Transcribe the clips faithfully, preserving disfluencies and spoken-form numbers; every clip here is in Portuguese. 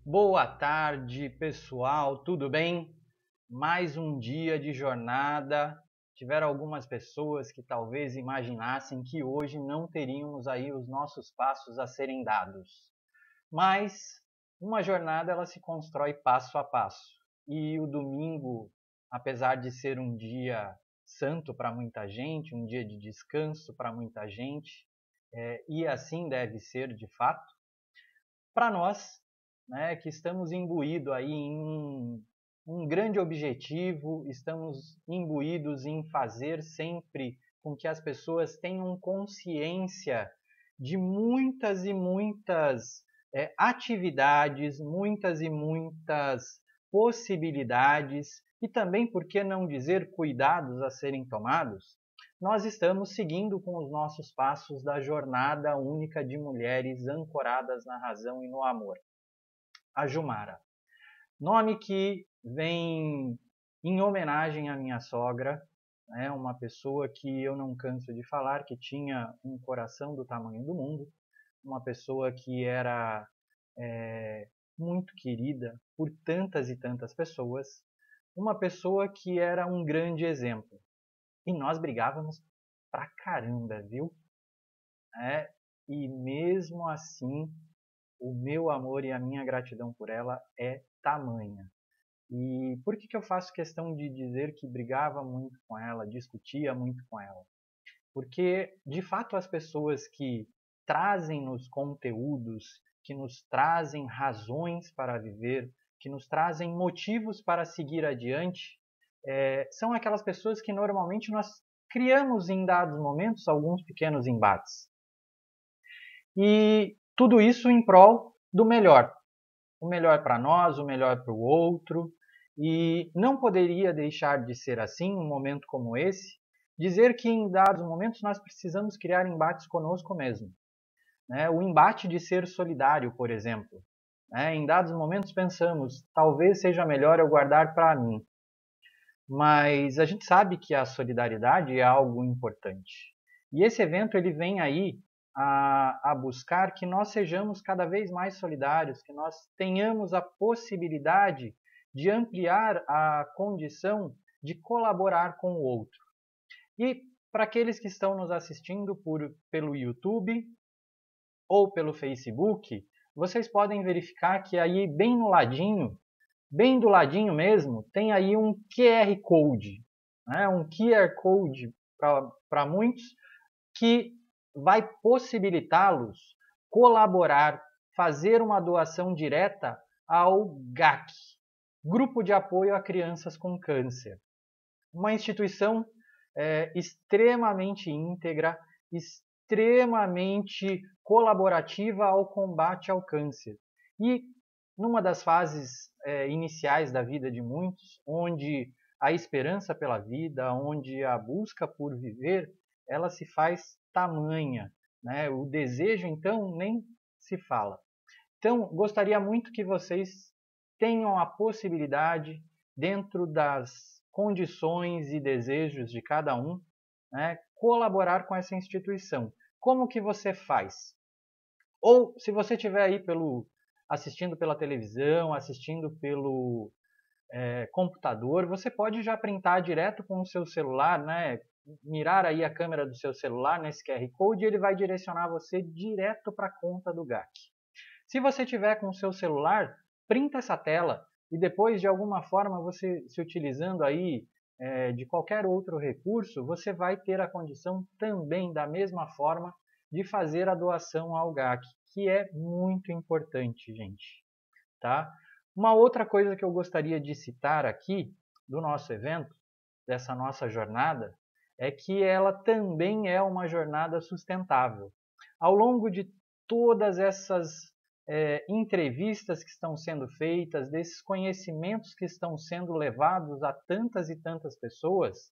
Boa tarde, pessoal, tudo bem? Mais um dia de jornada. Tiveram algumas pessoas que talvez imaginassem que hoje não teríamos aí os nossos passos a serem dados. Mas uma jornada ela se constrói passo a passo. E o domingo, apesar de ser um dia santo para muita gente, um dia de descanso para muita gente, é, e assim deve ser de fato, para nós, né, que estamos imbuídos aí em um, um grande objetivo, estamos imbuídos em fazer sempre com que as pessoas tenham consciência de muitas e muitas é, atividades, muitas e muitas possibilidades e também, por que não dizer, cuidados a serem tomados. Nós estamos seguindo com os nossos passos da jornada única de mulheres ancoradas na razão e no amor. A Jumara. Nome que vem em homenagem à minha sogra, né, uma pessoa que eu não canso de falar, que tinha um coração do tamanho do mundo, uma pessoa que era é, muito querida por tantas e tantas pessoas, uma pessoa que era um grande exemplo. E nós brigávamos pra caramba, viu? É, e mesmo assim, o meu amor e a minha gratidão por ela é tamanha. E por que, que eu faço questão de dizer que brigava muito com ela, discutia muito com ela? Porque, de fato, as pessoas que trazem-nos conteúdos, que nos trazem razões para viver, que nos trazem motivos para seguir adiante, é, são aquelas pessoas que normalmente nós criamos em dados momentos alguns pequenos embates. E tudo isso em prol do melhor. O melhor para nós, o melhor para o outro. E não poderia deixar de ser assim, um momento como esse, dizer que em dados momentos nós precisamos criar embates conosco mesmo. Né? O embate de ser solidário, por exemplo. Né? Em dados momentos pensamos, talvez seja melhor eu guardar para mim. Mas a gente sabe que a solidariedade é algo importante. E esse evento ele vem aí a, a buscar que nós sejamos cada vez mais solidários, que nós tenhamos a possibilidade de ampliar a condição de colaborar com o outro. E para aqueles que estão nos assistindo por, pelo YouTube ou pelo Facebook, vocês podem verificar que aí bem no ladinho, bem do ladinho mesmo, tem aí um Q R Code, né? Um Q R Code para muitos, que vai possibilitá-los colaborar, fazer uma doação direta ao G A C, Grupo de Apoio a Crianças com Câncer. Uma instituição é, extremamente íntegra, extremamente colaborativa ao combate ao câncer. E numa das fases é, iniciais da vida de muitos, onde a esperança pela vida, onde a busca por viver, ela se faz tamanha, né? O desejo, então, nem se fala. Então, gostaria muito que vocês tenham a possibilidade, dentro das condições e desejos de cada um, né, colaborar com essa instituição. Como que você faz? Ou, se você estiver aí pelo, assistindo pela televisão, assistindo pelo é, computador, você pode já printar direto com o seu celular, né? Mirar aí a câmera do seu celular nesse Q R Code e ele vai direcionar você direto para a conta do G A C. Se você tiver com o seu celular, printa essa tela e depois, de alguma forma, você se utilizando aí é, de qualquer outro recurso, você vai ter a condição também, da mesma forma, de fazer a doação ao G A C, que é muito importante, gente. Tá? Uma outra coisa que eu gostaria de citar aqui do nosso evento, dessa nossa jornada, é que ela também é uma jornada sustentável. Ao longo de todas essas é, entrevistas que estão sendo feitas, desses conhecimentos que estão sendo levados a tantas e tantas pessoas,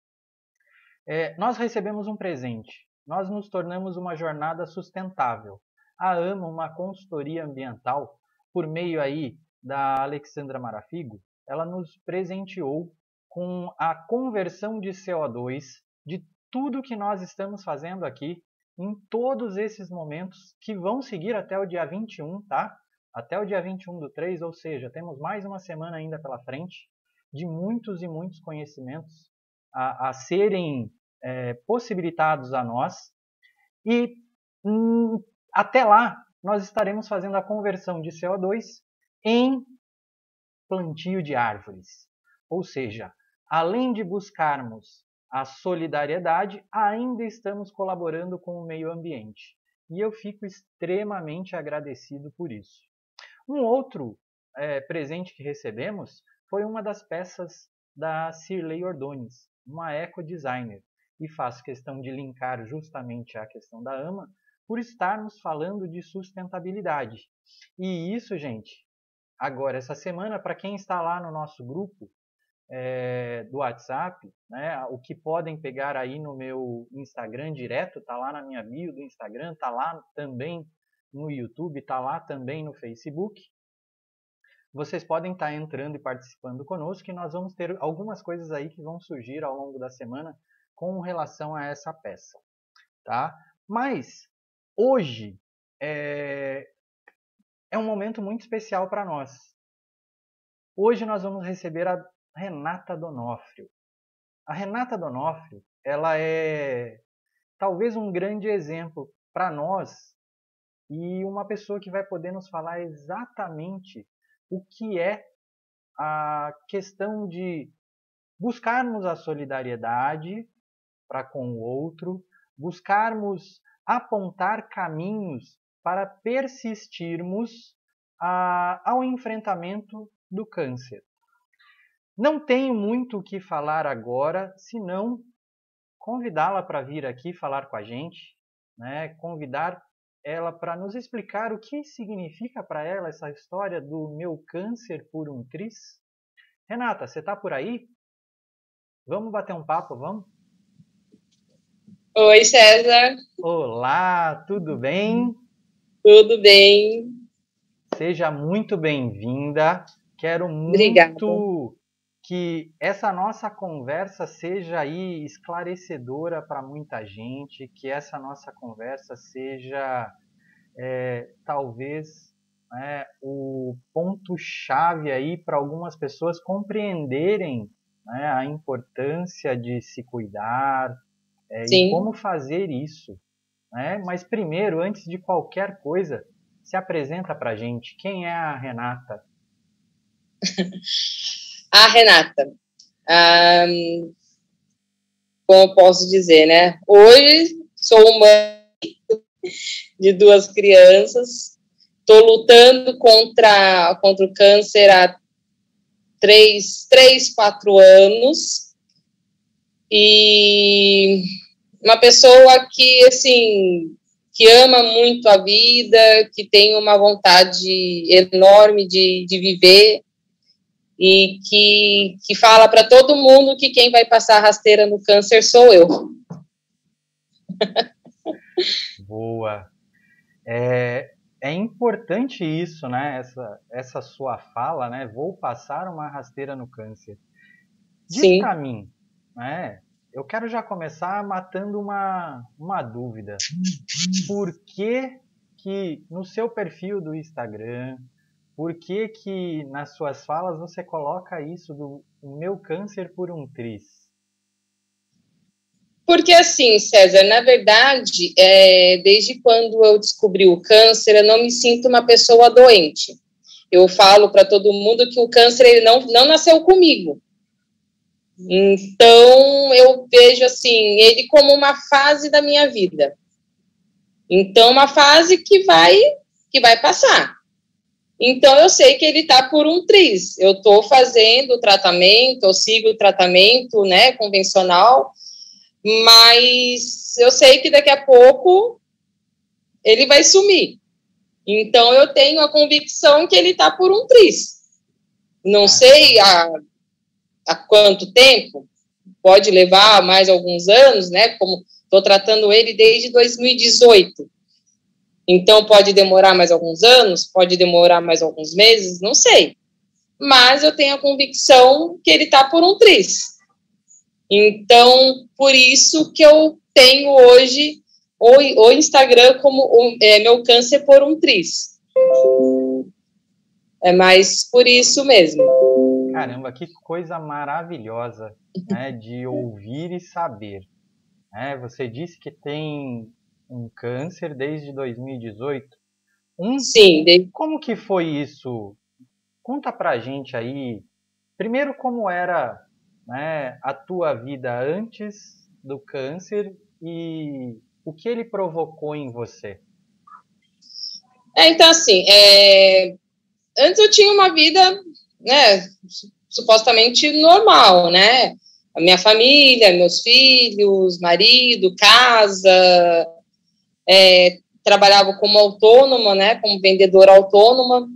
é, nós recebemos um presente. Nós nos tornamos uma jornada sustentável. A AMA, uma consultoria ambiental, por meio aí da Alexandra Marafigo, ela nos presenteou com a conversão de C O dois de tudo que nós estamos fazendo aqui em todos esses momentos que vão seguir até o dia vinte e um, tá? até o dia vinte e um do três, ou seja, temos mais uma semana ainda pela frente, de muitos e muitos conhecimentos a, a serem é, possibilitados a nós. E hum, até lá, nós estaremos fazendo a conversão de C O dois em plantio de árvores. Ou seja, além de buscarmos a solidariedade, ainda estamos colaborando com o meio ambiente. E eu fico extremamente agradecido por isso. Um outro é, presente que recebemos foi uma das peças da Cirlei Ordones, uma eco-designer. E faço questão de linkar justamente a questão da AMA, por estarmos falando de sustentabilidade. E isso, gente, agora, essa semana, para quem está lá no nosso grupo é, do WhatsApp, né, o que podem pegar aí no meu Instagram direto, está lá na minha bio do Instagram, está lá também no YouTube, está lá também no Facebook. Vocês podem estar entrando e participando conosco, e nós vamos ter algumas coisas aí que vão surgir ao longo da semana com relação a essa peça, tá? Mas hoje é, é um momento muito especial para nós. Hoje nós vamos receber a Renata Donofrio. A Renata Donofrio, ela é talvez um grande exemplo para nós e uma pessoa que vai poder nos falar exatamente o que é a questão de buscarmos a solidariedade para com o outro, buscarmos apontar caminhos para persistirmos a, ao enfrentamento do câncer. Não tenho muito o que falar agora, senão convidá-la para vir aqui falar com a gente, né? Convidar ela para nos explicar o que significa para ela essa história do meu câncer por um tris. Renata, você está por aí? Vamos bater um papo, vamos? Oi, César. Olá, tudo bem? Tudo bem. Seja muito bem-vinda. Quero muito Obrigada. que essa nossa conversa seja aí esclarecedora para muita gente, que essa nossa conversa seja é, talvez né, o ponto-chave aí para algumas pessoas compreenderem né, a importância de se cuidar é, e como fazer isso. Né? Mas primeiro, antes de qualquer coisa, se apresenta para a gente. Quem é a Renata? A Renata, um, como eu posso dizer, né? Hoje sou mãe de duas crianças, estou lutando contra, contra o câncer há três, três, quatro anos, e uma pessoa que, assim, que ama muito a vida, que tem uma vontade enorme de, de viver, e que, que fala para todo mundo que quem vai passar rasteira no câncer sou eu. Boa. É, é importante isso, né? Essa, essa sua fala, né? Vou passar uma rasteira no câncer. Diz para mim, né? Eu quero já começar matando uma, uma dúvida. Por que que no seu perfil do Instagram, por que que nas suas falas você coloca isso do meu câncer por um tris? Porque assim, César, na verdade, é, desde quando eu descobri o câncer, eu não me sinto uma pessoa doente. Eu falo para todo mundo que o câncer ele não, não nasceu comigo. Então, eu vejo assim, ele como uma fase da minha vida. Então, uma fase que vai, que vai passar. Então, eu sei que ele está por um tris. Eu estou fazendo o tratamento, eu sigo o tratamento, né, convencional, mas eu sei que daqui a pouco ele vai sumir. Então, eu tenho a convicção que ele está por um tris. Não sei há, há quanto tempo, pode levar mais alguns anos, né, como estou tratando ele desde dois mil e dezoito. Então, pode demorar mais alguns anos, pode demorar mais alguns meses, não sei. Mas eu tenho a convicção que ele está por um tris. Então, por isso que eu tenho hoje o, o Instagram como o, é, meu câncer por um tris. É mais por isso mesmo. Caramba, que coisa maravilhosa, né, de ouvir e saber. Né? Você disse que tem um câncer desde dois mil e dezoito. Um, Sim. De... Como que foi isso? Conta pra gente aí, primeiro como era, né, a tua vida antes do câncer e o que ele provocou em você. É, então, assim, é... antes eu tinha uma vida, né, supostamente normal, né? A minha família, meus filhos, marido, casa, é, trabalhava como autônoma, né, como vendedora autônoma,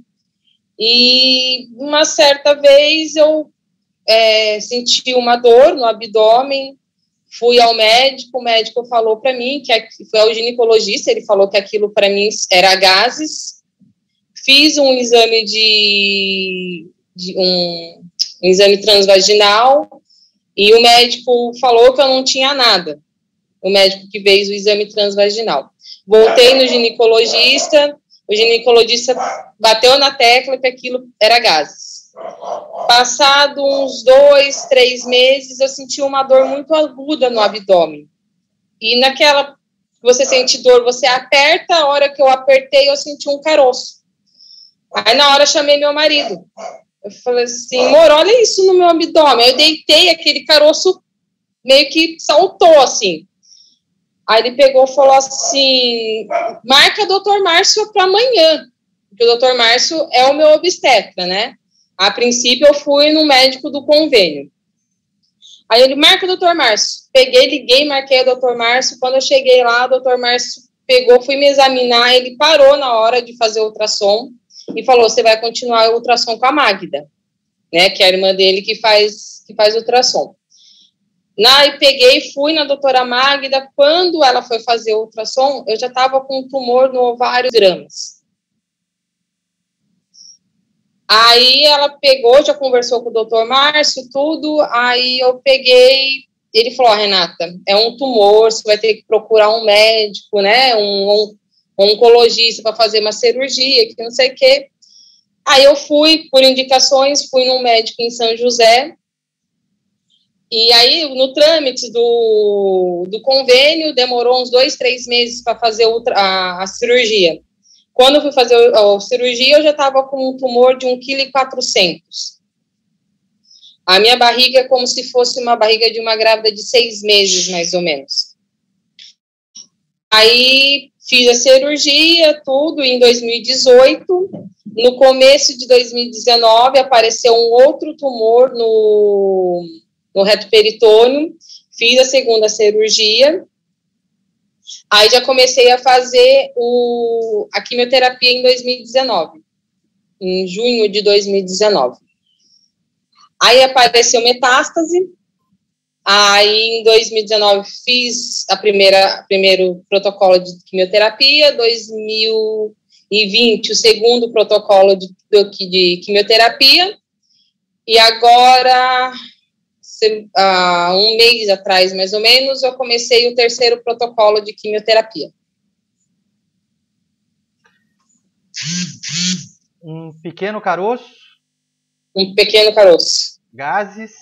e uma certa vez eu é, senti uma dor no abdômen, fui ao médico, o médico falou para mim, que foi ao ginecologista, ele falou que aquilo para mim era gases, fiz um exame de, de um, um exame transvaginal, e o médico falou que eu não tinha nada, o médico que fez o exame transvaginal. Voltei no ginecologista, o ginecologista bateu na tecla que aquilo era gases. Passado uns dois, três meses, eu senti uma dor muito aguda no abdômen. E naquela, você sente dor, você aperta, a hora que eu apertei, eu senti um caroço. Aí na hora eu chamei meu marido. Eu falei assim, amor, olha isso no meu abdômen. Eu deitei, aquele caroço meio que saltou, assim. Aí ele pegou e falou assim, marca doutor Márcio para amanhã, porque o doutor Márcio é o meu obstetra, né? A princípio eu fui no médico do convênio. Aí ele, marca o doutor Márcio. Peguei, liguei, marquei o doutor Márcio. Quando eu cheguei lá, o doutor Márcio pegou, fui me examinar, ele parou na hora de fazer o ultrassom e falou, você vai continuar o ultrassom com a Magda, né? Que é a irmã dele que faz, que faz ultrassom. Na, e peguei e fui na doutora Magda. Quando ela foi fazer o ultrassom, eu já estava com um tumor no ovário gramas. Aí ela pegou, já conversou com o doutor Márcio, tudo, aí eu peguei, ele falou, oh, Renata, é um tumor, você vai ter que procurar um médico, né, um, um, um oncologista para fazer uma cirurgia, que não sei o quê. Aí eu fui, por indicações, fui num médico em São José, e aí, no trâmite do, do convênio, demorou uns dois, três meses para fazer a, a cirurgia. Quando eu fui fazer a, a cirurgia, eu já estava com um tumor de um vírgula quatrocentos quilos. A minha barriga é como se fosse uma barriga de uma grávida de seis meses, mais ou menos. Aí, fiz a cirurgia, tudo, em dois mil e dezoito. No começo de dois mil e dezenove, apareceu um outro tumor no... no reto peritônio, fiz a segunda cirurgia, aí já comecei a fazer o, a quimioterapia em dois mil e dezenove, em junho de dois mil e dezenove. Aí apareceu metástase, aí em dois mil e dezenove fiz a primeira, primeiro protocolo de quimioterapia, dois mil e vinte o segundo protocolo de, de quimioterapia, e agora... há um mês atrás, mais ou menos, eu comecei o terceiro protocolo de quimioterapia. Um pequeno caroço? Um pequeno caroço. Gases?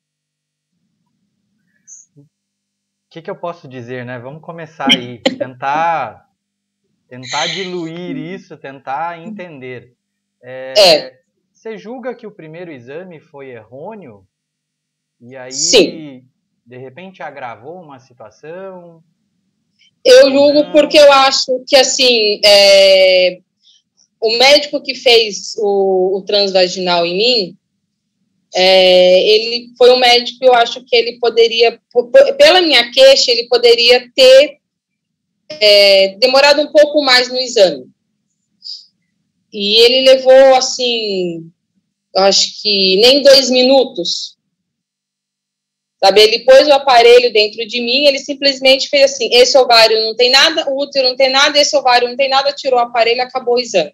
O que, que eu posso dizer, né? Vamos começar aí, tentar, tentar diluir isso, tentar entender. É, é. Você julga que o primeiro exame foi errôneo? E aí, sim, de repente, agravou uma situação? Eu julgo porque eu acho que, assim, é, o médico que fez o, o transvaginal em mim, é, ele foi um médico, eu acho que ele poderia, pela minha queixa, ele poderia ter é, demorado um pouco mais no exame. E ele levou, assim, eu acho que nem dois minutos. Sabe, ele pôs o aparelho dentro de mim, ele simplesmente fez assim, esse ovário não tem nada, o útero não tem nada, esse ovário não tem nada, tirou o aparelho, acabou o exame.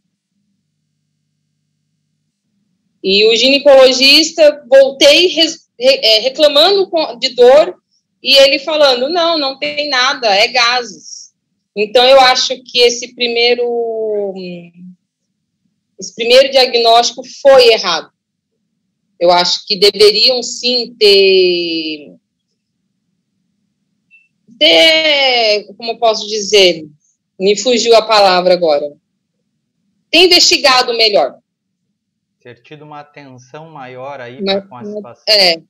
E o ginecologista, voltei res, re, reclamando de dor, e ele falando, não, não tem nada, é gases. Então, eu acho que esse primeiro, esse primeiro diagnóstico foi errado. Eu acho que deveriam, sim, ter... ter como eu posso dizer? Me fugiu a palavra agora. Ter investigado melhor. Ter tido uma atenção maior aí Mas, pra, com a situação. É.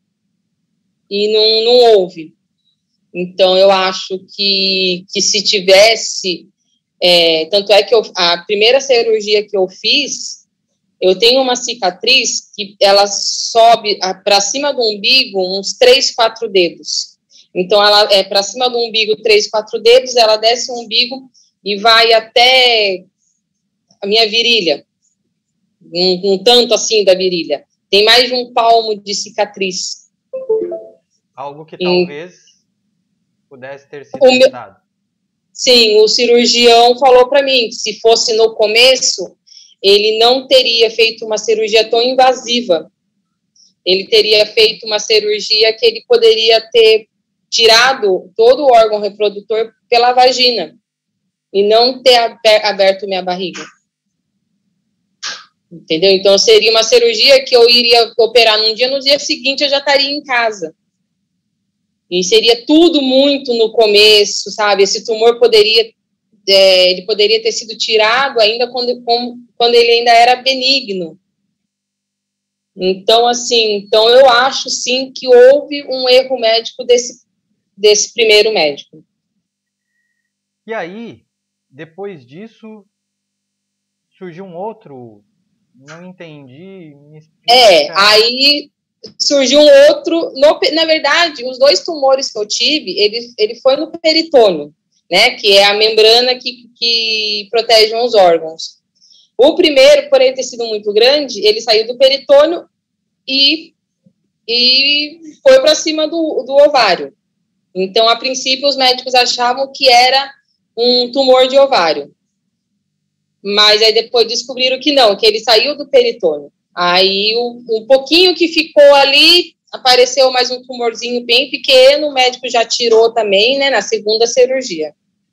E não, não houve. Então, eu acho que, que se tivesse... É, tanto é que eu, a primeira cirurgia que eu fiz, eu tenho uma cicatriz que ela sobe para cima do umbigo uns três, quatro dedos. Então, ela é para cima do umbigo três, quatro dedos, ela desce o umbigo e vai até a minha virilha. Um, um tanto assim da virilha. Tem mais de um palmo de cicatriz. Algo que e, talvez pudesse ter sido Meu, evitado. sim, o cirurgião falou para mim que se fosse no começo, ele não teria feito uma cirurgia tão invasiva. Ele teria feito uma cirurgia que ele poderia ter tirado todo o órgão reprodutor pela vagina e não ter aberto minha barriga. Entendeu? Então, seria uma cirurgia que eu iria operar num dia, no dia seguinte eu já estaria em casa. E seria tudo muito no começo, sabe? Esse tumor poderia, é, ele poderia ter sido tirado ainda quando, quando ele ainda era benigno. Então, assim, então eu acho, sim, que houve um erro médico desse, desse primeiro médico. E aí, depois disso, surgiu um outro... Não entendi, me explica. É, aí surgiu um outro, no, na verdade, os dois tumores que eu tive, ele, ele foi no peritônio, né, que é a membrana que, que protege os órgãos. O primeiro, por ele ter sido muito grande, ele saiu do peritônio e, e foi para cima do, do ovário. Então, a princípio, os médicos achavam que era um tumor de ovário. Mas aí depois descobriram que não, que ele saiu do peritônio. Aí o, um pouquinho que ficou ali, apareceu mais um tumorzinho bem pequeno, o médico já tirou também, né, na segunda cirurgia.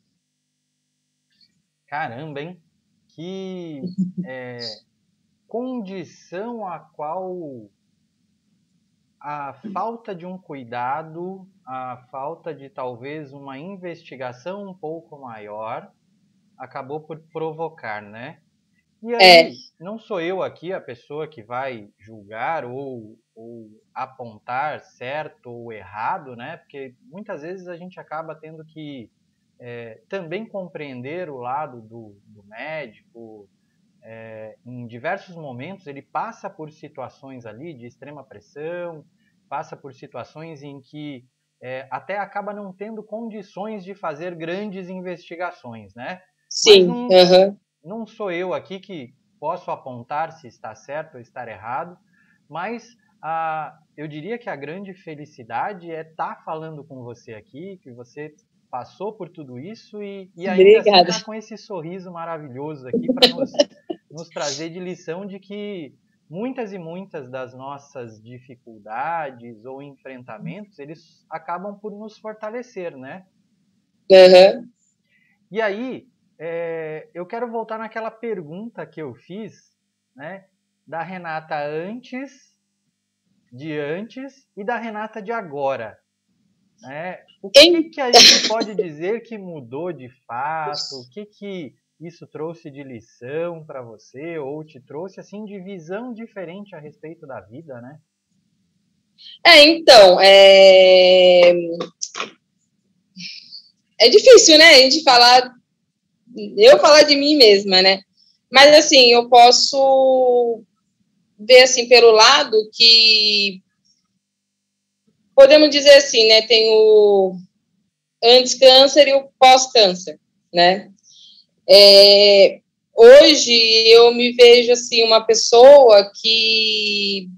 Caramba, hein? Que é, condição a qual a falta de um cuidado, a falta de talvez uma investigação um pouco maior, acabou por provocar, né? E aí, é. não sou eu aqui a pessoa que vai julgar ou, ou apontar certo ou errado, né? Porque muitas vezes a gente acaba tendo que é, também compreender o lado do, do médico. É, em diversos momentos ele passa por situações ali de extrema pressão, passa por situações em que é, até acaba não tendo condições de fazer grandes investigações, né? Sim, não, uhum. não sou eu aqui que posso apontar se está certo ou estar errado, mas ah, eu diria que a grande felicidade é estar falando com você aqui, que você passou por tudo isso e, e ainda assim está com esse sorriso maravilhoso aqui para nos, nos trazer de lição de que muitas e muitas das nossas dificuldades ou enfrentamentos, eles acabam por nos fortalecer, né? Uhum. E aí, É, eu quero voltar naquela pergunta que eu fiz, né, da Renata antes, de antes e da Renata de agora. Né? O que, que a gente pode dizer que mudou de fato? O que, que isso trouxe de lição para você ou te trouxe assim de visão diferente a respeito da vida, né? É, então, é, é difícil, né, a gente falar eu falar de mim mesma, né? Mas, assim, eu posso ver, assim, pelo lado que podemos dizer assim, né? Tem o antes-câncer e o pós-câncer, né? É, hoje, eu me vejo, assim, uma pessoa que...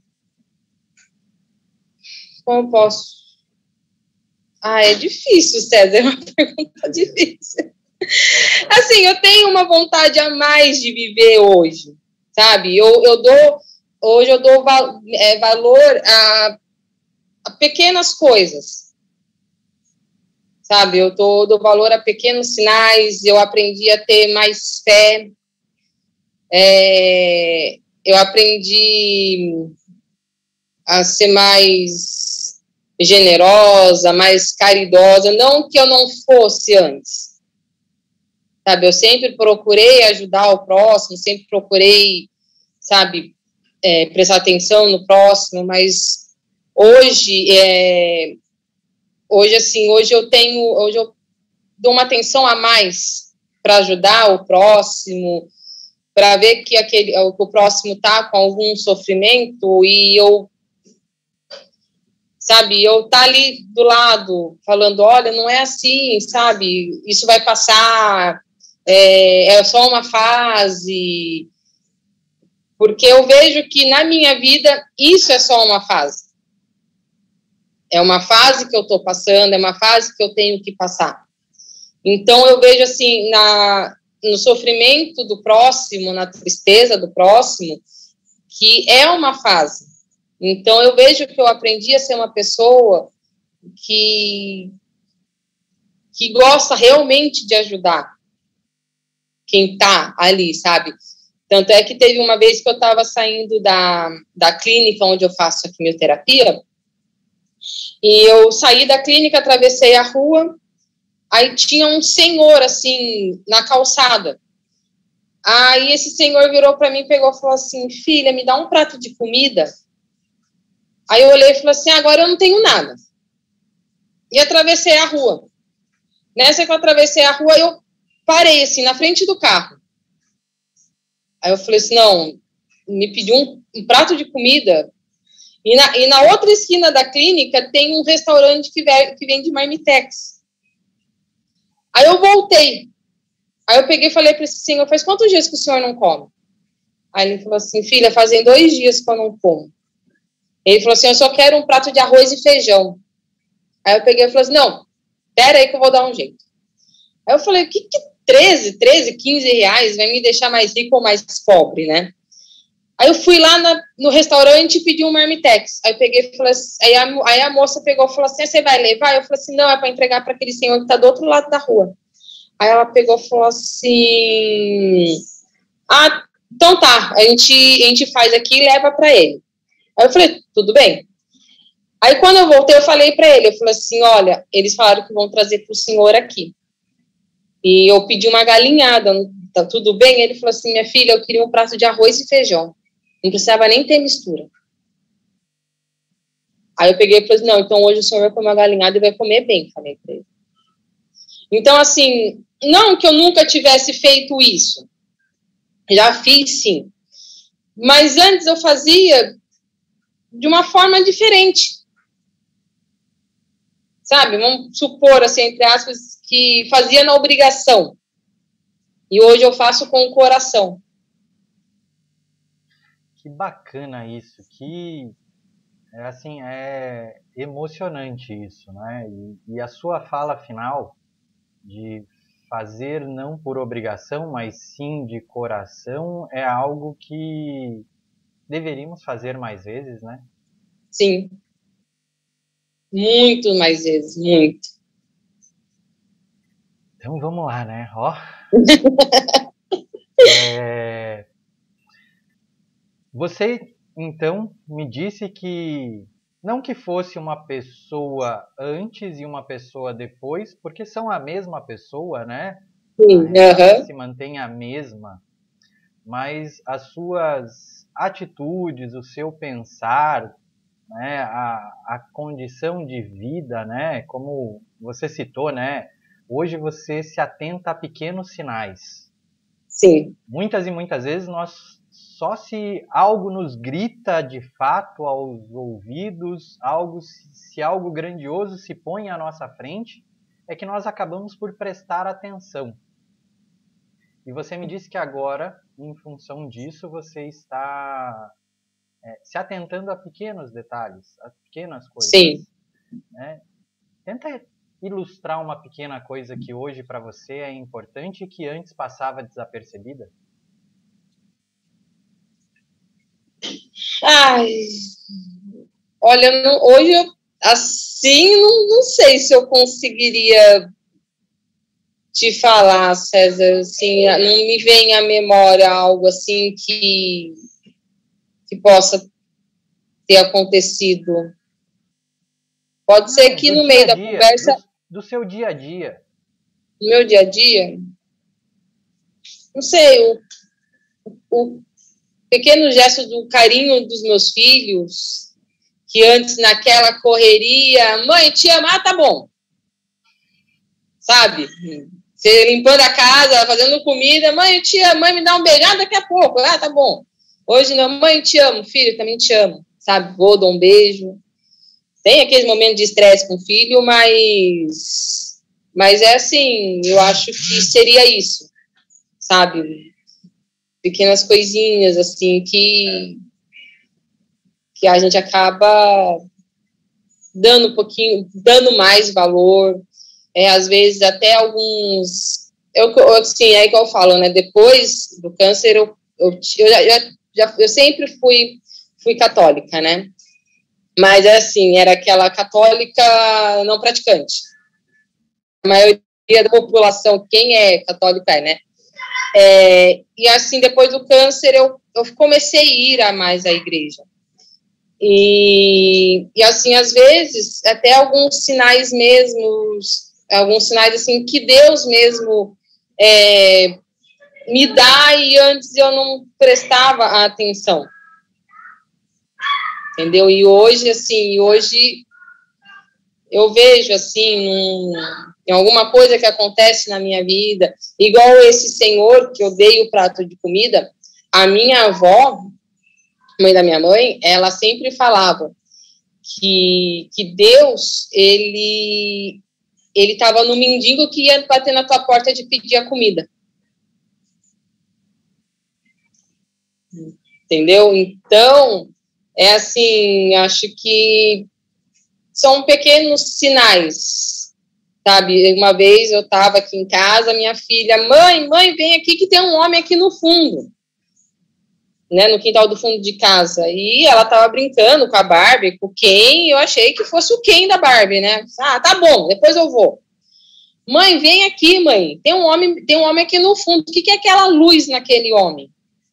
Como eu posso... Ah, é difícil, César, é uma pergunta difícil. Assim, eu tenho uma vontade a mais de viver hoje, sabe? Eu, eu dou, hoje eu dou val, é, valor a, a pequenas coisas, sabe? Eu dou, dou valor a pequenos sinais, eu aprendi a ter mais fé, É, eu aprendi a ser mais generosa, mais caridosa, não que eu não fosse antes, sabe? Eu sempre procurei ajudar o próximo, sempre procurei, sabe, é, prestar atenção no próximo, mas hoje, é, hoje assim, hoje eu tenho, hoje eu dou uma atenção a mais para ajudar o próximo, para ver que aquele, o próximo está com algum sofrimento e eu, sabe, eu tá ali do lado, falando, olha, não é assim, sabe, isso vai passar, é, é só uma fase, porque eu vejo que na minha vida isso é só uma fase. É uma fase que eu estou passando, é uma fase que eu tenho que passar. Então, eu vejo, assim, na, no sofrimento do próximo, na tristeza do próximo, que é uma fase. Então, eu vejo que eu aprendi a ser uma pessoa que, que gosta realmente de ajudar quem está ali, sabe? Tanto é que teve uma vez que eu estava saindo da, da clínica onde eu faço a quimioterapia, e eu saí da clínica, atravessei a rua, aí tinha um senhor, assim, na calçada. Aí esse senhor virou para mim, pegou e falou assim, filha, me dá um prato de comida. Aí eu olhei e falei assim, agora eu não tenho nada. E atravessei a rua. Nessa que eu atravessei a rua, eu parei, assim, na frente do carro. Aí eu falei assim, não, me pediu um, um prato de comida. E na, e na outra esquina da clínica tem um restaurante que, ve, que vende marmitex. Aí eu voltei. Aí eu peguei e falei para esse senhor, faz quantos dias que o senhor não come? Aí ele falou assim, filha, fazem dois dias que eu não como. Ele falou assim, eu só quero um prato de arroz e feijão. Aí eu peguei e falei assim, não, pera aí que eu vou dar um jeito. Aí eu falei, que, que treze, treze, quinze reais vai me deixar mais rico ou mais pobre, né? Aí eu fui lá na, no restaurante e pedi um marmitex. Aí eu peguei e falei assim, aí a, aí a moça pegou e falou assim, você vai levar? Eu falei assim, não, é para entregar para aquele senhor que está do outro lado da rua. Aí ela pegou e falou assim, ah, então tá, a gente, a gente faz aqui e leva para ele. Aí eu falei, tudo bem. Aí quando eu voltei, eu falei para ele, eu falei assim, olha, eles falaram que vão trazer para o senhor aqui. E eu pedi uma galinhada, tá tudo bem? Ele falou assim, minha filha, eu queria um prato de arroz e feijão. Não precisava nem ter mistura. Aí eu peguei e falei, não, então hoje o senhor vai comer uma galinhada e vai comer bem, falei pra ele. Então, assim, não que eu nunca tivesse feito isso. Já fiz, sim. Mas antes eu fazia de uma forma diferente. Sabe? Vamos supor, assim, entre aspas, que fazia na obrigação. E hoje eu faço com o coração. Que bacana isso, que é assim, é emocionante isso, né? E, e a sua fala final de fazer não por obrigação, mas sim de coração, é algo que deveríamos fazer mais vezes, né? Sim. Muito mais vezes, muito. Então vamos lá, né? Ó. é... Você, então, me disse que não que fosse uma pessoa antes e uma pessoa depois, porque são a mesma pessoa, né? Sim, a uhum. se mantém a mesma, mas as suas atitudes, o seu pensar, né? a, a condição de vida, né? Como você citou, né? Hoje você se atenta a pequenos sinais. Sim. Muitas e muitas vezes nós só se algo nos grita de fato aos ouvidos, algo, se algo grandioso se põe à nossa frente, é que nós acabamos por prestar atenção. E você me disse que agora, em função disso, você está é, se atentando a pequenos detalhes, a pequenas coisas. Sim. Né? Tenta ilustrar uma pequena coisa que hoje para você é importante e que antes passava desapercebida. Ai, olha, não, hoje, eu, assim, não, não sei se eu conseguiria te falar, César, assim, não me vem à memória algo assim que, que possa ter acontecido. Pode não, ser que no meio da dia, conversa... Do, do seu dia a dia. No meu dia a dia? Não sei, o, o pequeno gesto do carinho dos meus filhos, que antes naquela correria, mãe, te amo, ah, tá bom. Sabe? Você limpando a casa, fazendo comida, mãe, eu te amo, mãe, me dá um beijo, ah, daqui a pouco, ah, tá bom. Hoje não, mãe, te amo, filho, também te amo, sabe? Vou, dou um beijo. Tem aqueles momentos de estresse com o filho, mas, mas é assim, eu acho que seria isso, sabe? Pequenas coisinhas, assim, que, que a gente acaba dando um pouquinho, dando mais valor. É, às vezes até alguns, eu, assim, é igual eu falo, né, depois do câncer, eu, eu, eu, já, já, eu sempre fui, fui católica, né, mas assim, era aquela católica não praticante. A maioria da população, quem é católica é, né, é, e assim, depois do câncer, eu, eu comecei a ir a mais à igreja. E, e assim, às vezes, até alguns sinais mesmos, alguns sinais assim que Deus mesmo é, me dá e antes eu não prestava atenção, entendeu? E hoje, assim, hoje eu vejo, assim, num, em alguma coisa que acontece na minha vida, igual esse senhor que eu dei o prato de comida, a minha avó, mãe da minha mãe, ela sempre falava que, que Deus, ele... ele estava no mendigo que ia bater na tua porta de pedir a comida. Entendeu? Então, é assim, acho que são pequenos sinais, sabe? Uma vez eu estava aqui em casa, minha filha, mãe, mãe, vem aqui que tem um homem aqui no fundo, né, no quintal do fundo de casa, e ela estava brincando com a Barbie, com o Ken, e eu achei que fosse o Ken da Barbie, né? Ah, tá bom, depois eu vou. Mãe, vem aqui, mãe, tem um homem, tem um homem aqui no fundo, o que, que é aquela luz naquele homem?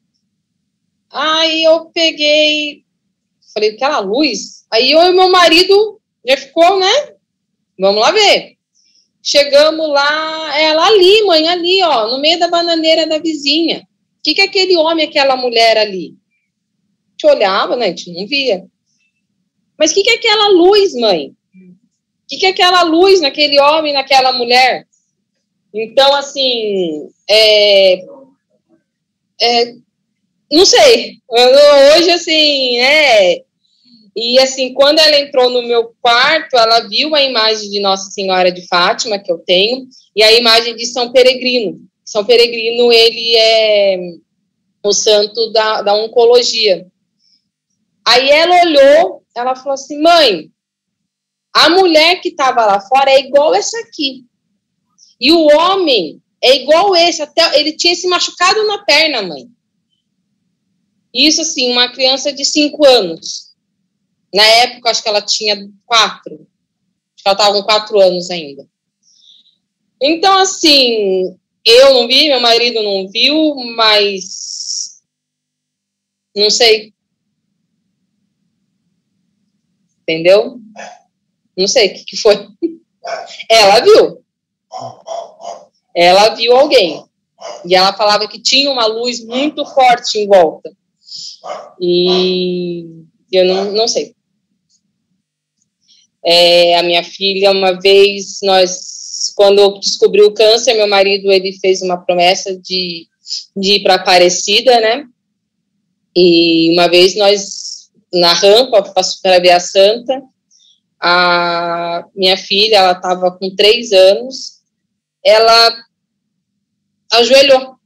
Aí eu peguei, falei, aquela luz? Aí eu e meu marido já ficou, né? Vamos lá ver. Chegamos lá, ela ali, mãe, ali, ó, no meio da bananeira da vizinha. O que, que é aquele homem, aquela mulher ali? A gente olhava, né? A gente não via. Mas o que, que é aquela luz, mãe? O que, que é aquela luz naquele homem, naquela mulher? Então, assim, é, é, não sei. Eu, hoje, assim, é... E, assim, quando ela entrou no meu quarto, ela viu a imagem de Nossa Senhora de Fátima, que eu tenho, e a imagem de São Peregrino. São Peregrino, ele é o santo da, da oncologia. Aí ela olhou, ela falou assim, mãe, a mulher que estava lá fora é igual essa aqui. E o homem é igual esse, até ele tinha se machucado na perna, mãe. Isso, assim, uma criança de cinco anos. Na época, acho que ela tinha quatro. Acho que ela estava com quatro anos ainda. Então, assim, eu não vi, meu marido não viu, mas não sei. Entendeu? Não sei o que, que foi. Ela viu. Ela viu alguém. E ela falava que tinha uma luz muito forte em volta. E eu não, não sei. É, a minha filha, uma vez, nós, quando eu descobri o câncer, meu marido, ele fez uma promessa de, de ir para Aparecida, né? E uma vez nós, na rampa, para ver a Santa, a minha filha, ela estava com três anos, ela ajoelhou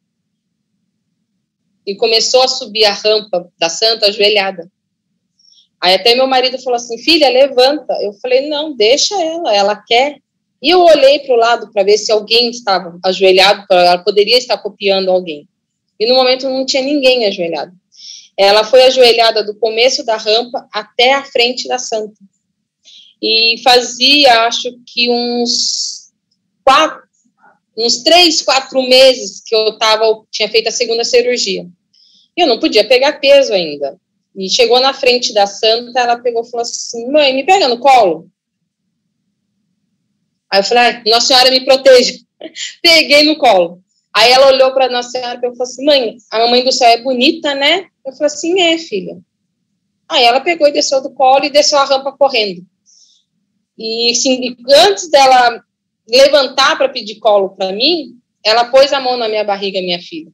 e começou a subir a rampa da Santa ajoelhada. Aí até meu marido falou assim, filha, levanta. Eu falei, não, deixa ela, ela quer. E eu olhei para o lado para ver se alguém estava ajoelhado, ela poderia estar copiando alguém. E no momento não tinha ninguém ajoelhado. Ela foi ajoelhada do começo da rampa até a frente da Santa. E fazia, acho que uns quatro, uns três, quatro meses que eu tava, tinha feito a segunda cirurgia. E eu não podia pegar peso ainda. E chegou na frente da santa, ela pegou e falou assim, mãe, me pega no colo. Aí eu falei, ah, Nossa Senhora me proteja. Peguei no colo. Aí ela olhou para Nossa Senhora e falou assim, mãe, a mamãe do céu é bonita, né? Eu falei assim, é, filha. Aí ela pegou e desceu do colo e desceu a rampa correndo. E assim, antes dela levantar para pedir colo para mim, ela pôs a mão na minha barriga, minha filha.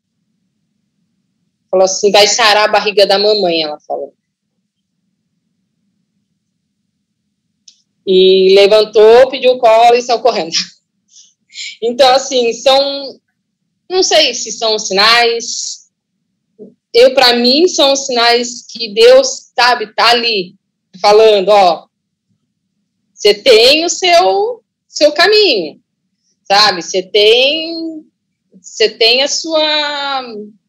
Falou assim, vai sarar a barriga da mamãe, ela falou. E levantou, pediu colo e saiu correndo. Então, assim, são, não sei se são sinais, eu, para mim, são sinais que Deus, sabe, tá ali, falando, ó, você tem o seu, seu caminho, sabe, você tem, você tem a sua,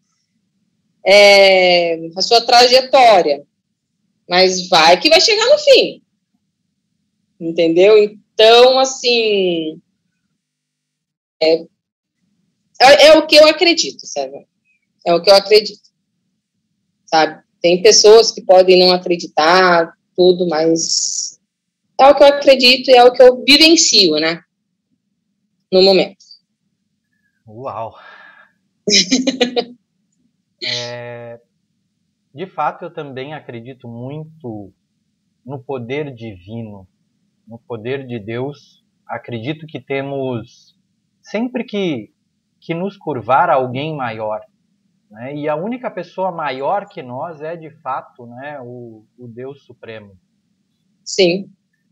é, a sua trajetória, mas vai que vai chegar no fim, entendeu? Então, assim, é, é, é o que eu acredito, sabe? É o que eu acredito, sabe? Tem pessoas que podem não acreditar, tudo, mas é o que eu acredito e é o que eu vivencio, né? No momento. Uau! é, de fato, eu também acredito muito no poder divino, no poder de Deus. Acredito que temos sempre que, que nos curvar a alguém maior, né? E a única pessoa maior que nós é, de fato, né, o, o Deus Supremo. Sim.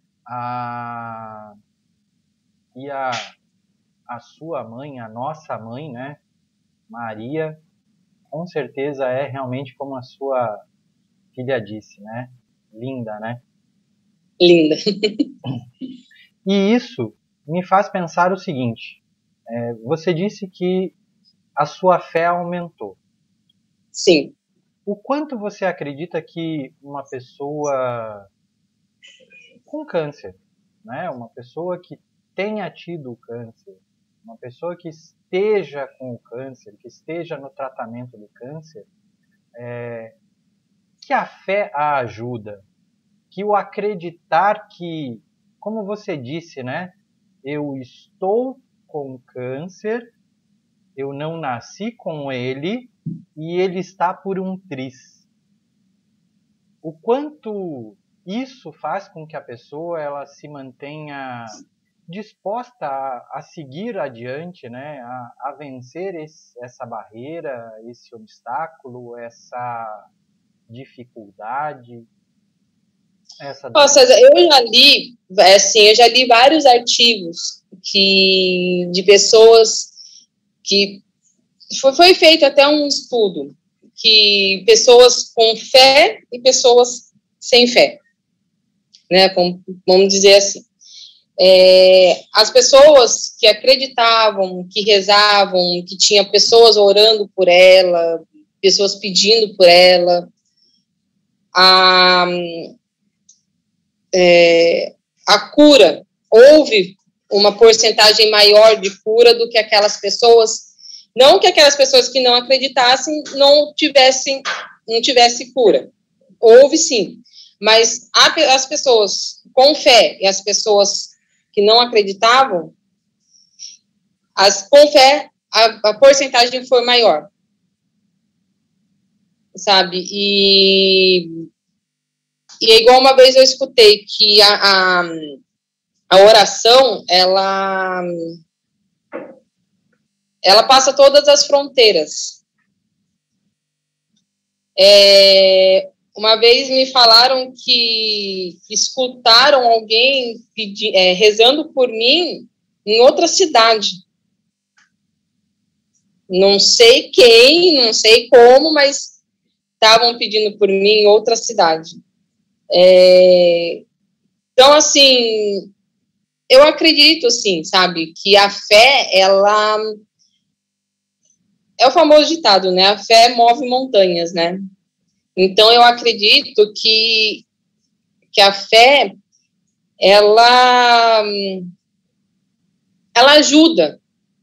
A, e a, a sua mãe, a nossa mãe, né, Maria, com certeza é realmente como a sua filha disse, né? Linda, né? Linda. E isso me faz pensar o seguinte, é, você disse que a sua fé aumentou. Sim. O quanto você acredita que uma pessoa com câncer, né, uma pessoa que tenha tido câncer, uma pessoa que esteja com o câncer, que esteja no tratamento do câncer, é, que a fé a ajuda, que o acreditar que, como você disse, né, eu estou com câncer, eu não nasci com ele e ele está por um triz. O quanto isso faz com que a pessoa ela se mantenha disposta a, a seguir adiante, né, a, a vencer esse, essa barreira, esse obstáculo, essa dificuldade. Essa Nossa, eu já li, assim, eu já li vários artigos que, de pessoas que foi, foi feito até um estudo que pessoas com fé e pessoas sem fé, né? Como, vamos dizer assim. É, as pessoas que acreditavam, que rezavam, que tinha pessoas orando por ela, pessoas pedindo por ela, a, é, a cura, houve uma porcentagem maior de cura do que aquelas pessoas, não que aquelas pessoas que não acreditassem não tivessem, não tivesse cura, houve sim, mas a, as pessoas com fé e as pessoas que não acreditavam, as, com fé, a, a porcentagem foi maior, sabe, e, e é igual uma vez eu escutei que a, a, a oração, ela, ela passa todas as fronteiras. É, uma vez me falaram que escutaram alguém pedi, é, rezando por mim em outra cidade. Não sei quem, não sei como, mas estavam pedindo por mim em outra cidade. É, então, assim, eu acredito, sim, sabe, que a fé, ela... É o famoso ditado, né? A fé move montanhas, né? Então, eu acredito que, que a fé, ela, ela ajuda,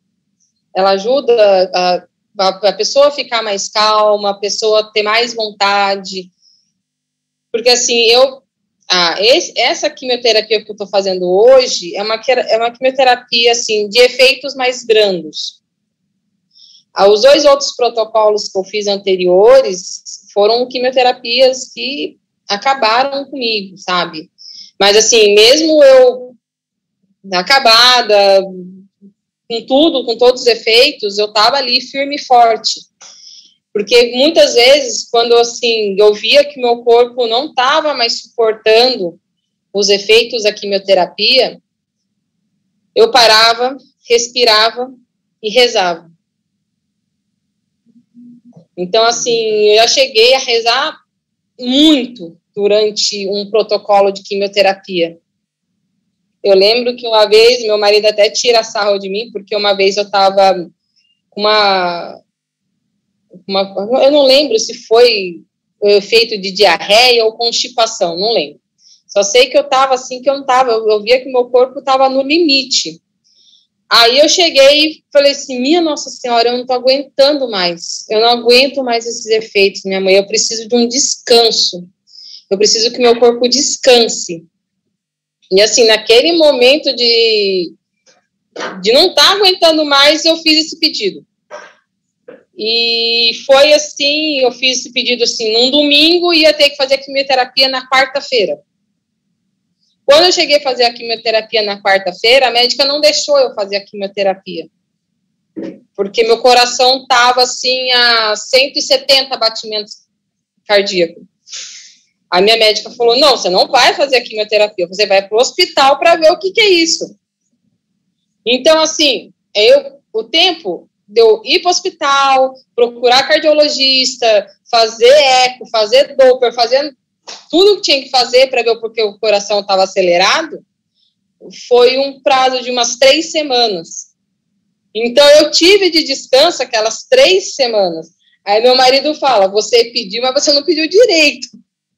ela ajuda a, a, a pessoa ficar mais calma, a pessoa ter mais vontade, porque assim, eu, ah, esse, essa quimioterapia que eu estou fazendo hoje é uma, é uma quimioterapia, assim, de efeitos mais brandos. Ah, os dois outros protocolos que eu fiz anteriores foram quimioterapias que acabaram comigo, sabe? Mas, assim, mesmo eu acabada, com tudo, com todos os efeitos, eu estava ali firme e forte. Porque muitas vezes, quando, assim, eu via que meu corpo não estava mais suportando os efeitos da quimioterapia, eu parava, respirava e rezava. Então, assim, eu já cheguei a rezar muito durante um protocolo de quimioterapia. Eu lembro que uma vez, meu marido até tira sarro de mim, porque uma vez eu estava com uma, uma... Eu não lembro se foi o efeito de diarreia ou constipação, não lembro. Só sei que eu estava assim, que eu não estava, eu, eu via que meu corpo estava no limite. Aí eu cheguei e falei assim, minha Nossa Senhora, eu não estou aguentando mais, eu não aguento mais esses efeitos, minha mãe, eu preciso de um descanso, eu preciso que meu corpo descanse. E assim, naquele momento de, de não estar tá aguentando mais, eu fiz esse pedido. E foi assim, eu fiz esse pedido assim, num domingo, ia ter que fazer a quimioterapia na quarta-feira. Quando eu cheguei a fazer a quimioterapia na quarta-feira, a médica não deixou eu fazer a quimioterapia. Porque meu coração estava, assim, a cento e setenta batimentos cardíacos. A minha médica falou, não, você não vai fazer a quimioterapia, você vai para o hospital para ver o que, que é isso. Então, assim, eu, o tempo de eu ir para o hospital, procurar cardiologista, fazer eco, fazer Doppler, fazer tudo que tinha que fazer para ver porque o coração estava acelerado, foi um prazo de umas três semanas. Então, eu tive de descanso aquelas três semanas. Aí meu marido fala, você pediu, mas você não pediu direito.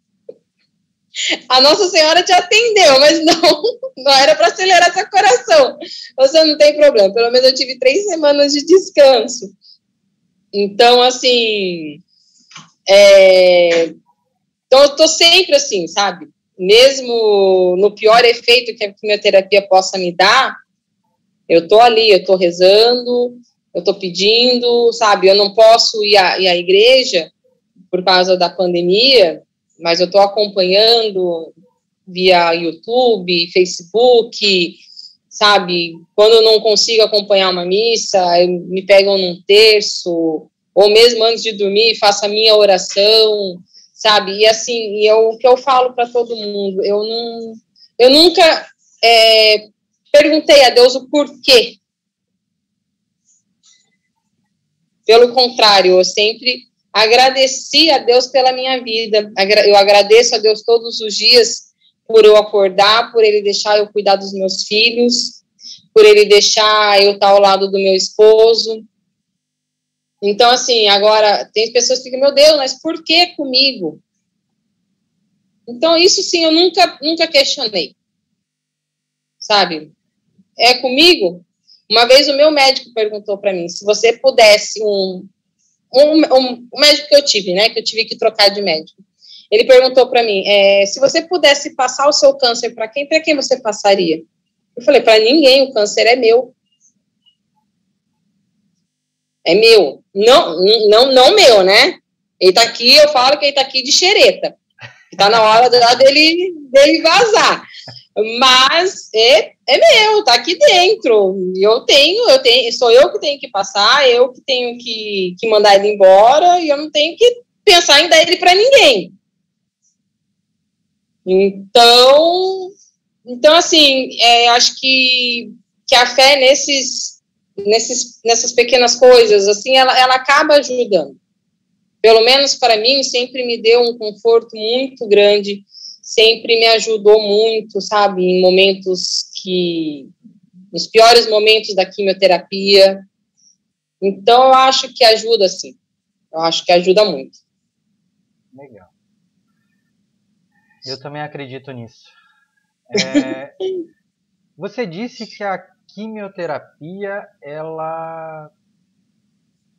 A Nossa Senhora te atendeu, mas não, não era para acelerar seu coração. Você não tem problema. Pelo menos eu tive três semanas de descanso. Então, assim, é... então eu tô sempre assim, sabe? Mesmo no pior efeito que a quimioterapia possa me dar, eu tô ali, eu tô rezando, eu tô pedindo, sabe? Eu não posso ir à, ir à igreja por causa da pandemia, mas eu estou acompanhando via YouTube, Facebook, sabe? Quando eu não consigo acompanhar uma missa, me pegam num terço, ou mesmo antes de dormir, faço a minha oração, sabe? E assim, e eu, o que eu falo para todo mundo, eu, não, eu nunca é, perguntei a Deus o porquê. Pelo contrário, eu sempre agradeci a Deus pela minha vida. Eu agradeço a Deus todos os dias por eu acordar, por Ele deixar eu cuidar dos meus filhos, por Ele deixar eu estar ao lado do meu esposo. Então, assim, agora, tem pessoas que ficam, meu Deus, mas por que comigo? Então, isso sim, eu nunca, nunca questionei. Sabe? É comigo? Uma vez o meu médico perguntou para mim, se você pudesse um... Um, um, um médico que eu tive, né, que eu tive que trocar de médico, ele perguntou para mim, é, se você pudesse passar o seu câncer para quem, para quem você passaria? Eu falei, para ninguém, o câncer é meu. É meu. Não, não, não meu, né? Ele tá aqui, eu falo que ele tá aqui de xereta. Tá na hora dele, dele vazar. Mas é, é meu, tá aqui dentro. Eu tenho, eu tenho, sou eu que tenho que passar, eu que tenho que, que mandar ele embora, e eu não tenho que pensar em dar ele para ninguém. Então, então assim, é, acho que, que a fé nesses, nesses, nessas pequenas coisas, assim, ela, ela acaba ajudando. Pelo menos para mim, sempre me deu um conforto muito grande, sempre me ajudou muito, sabe, em momentos que, nos piores momentos da quimioterapia. Então, eu acho que ajuda, sim. Eu acho que ajuda muito. Legal. Eu também acredito nisso. É, você disse que a quimioterapia, ela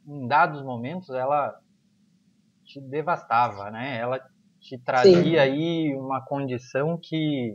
em dados momentos, ela te devastava, né? Ela te trazia Sim. aí uma condição que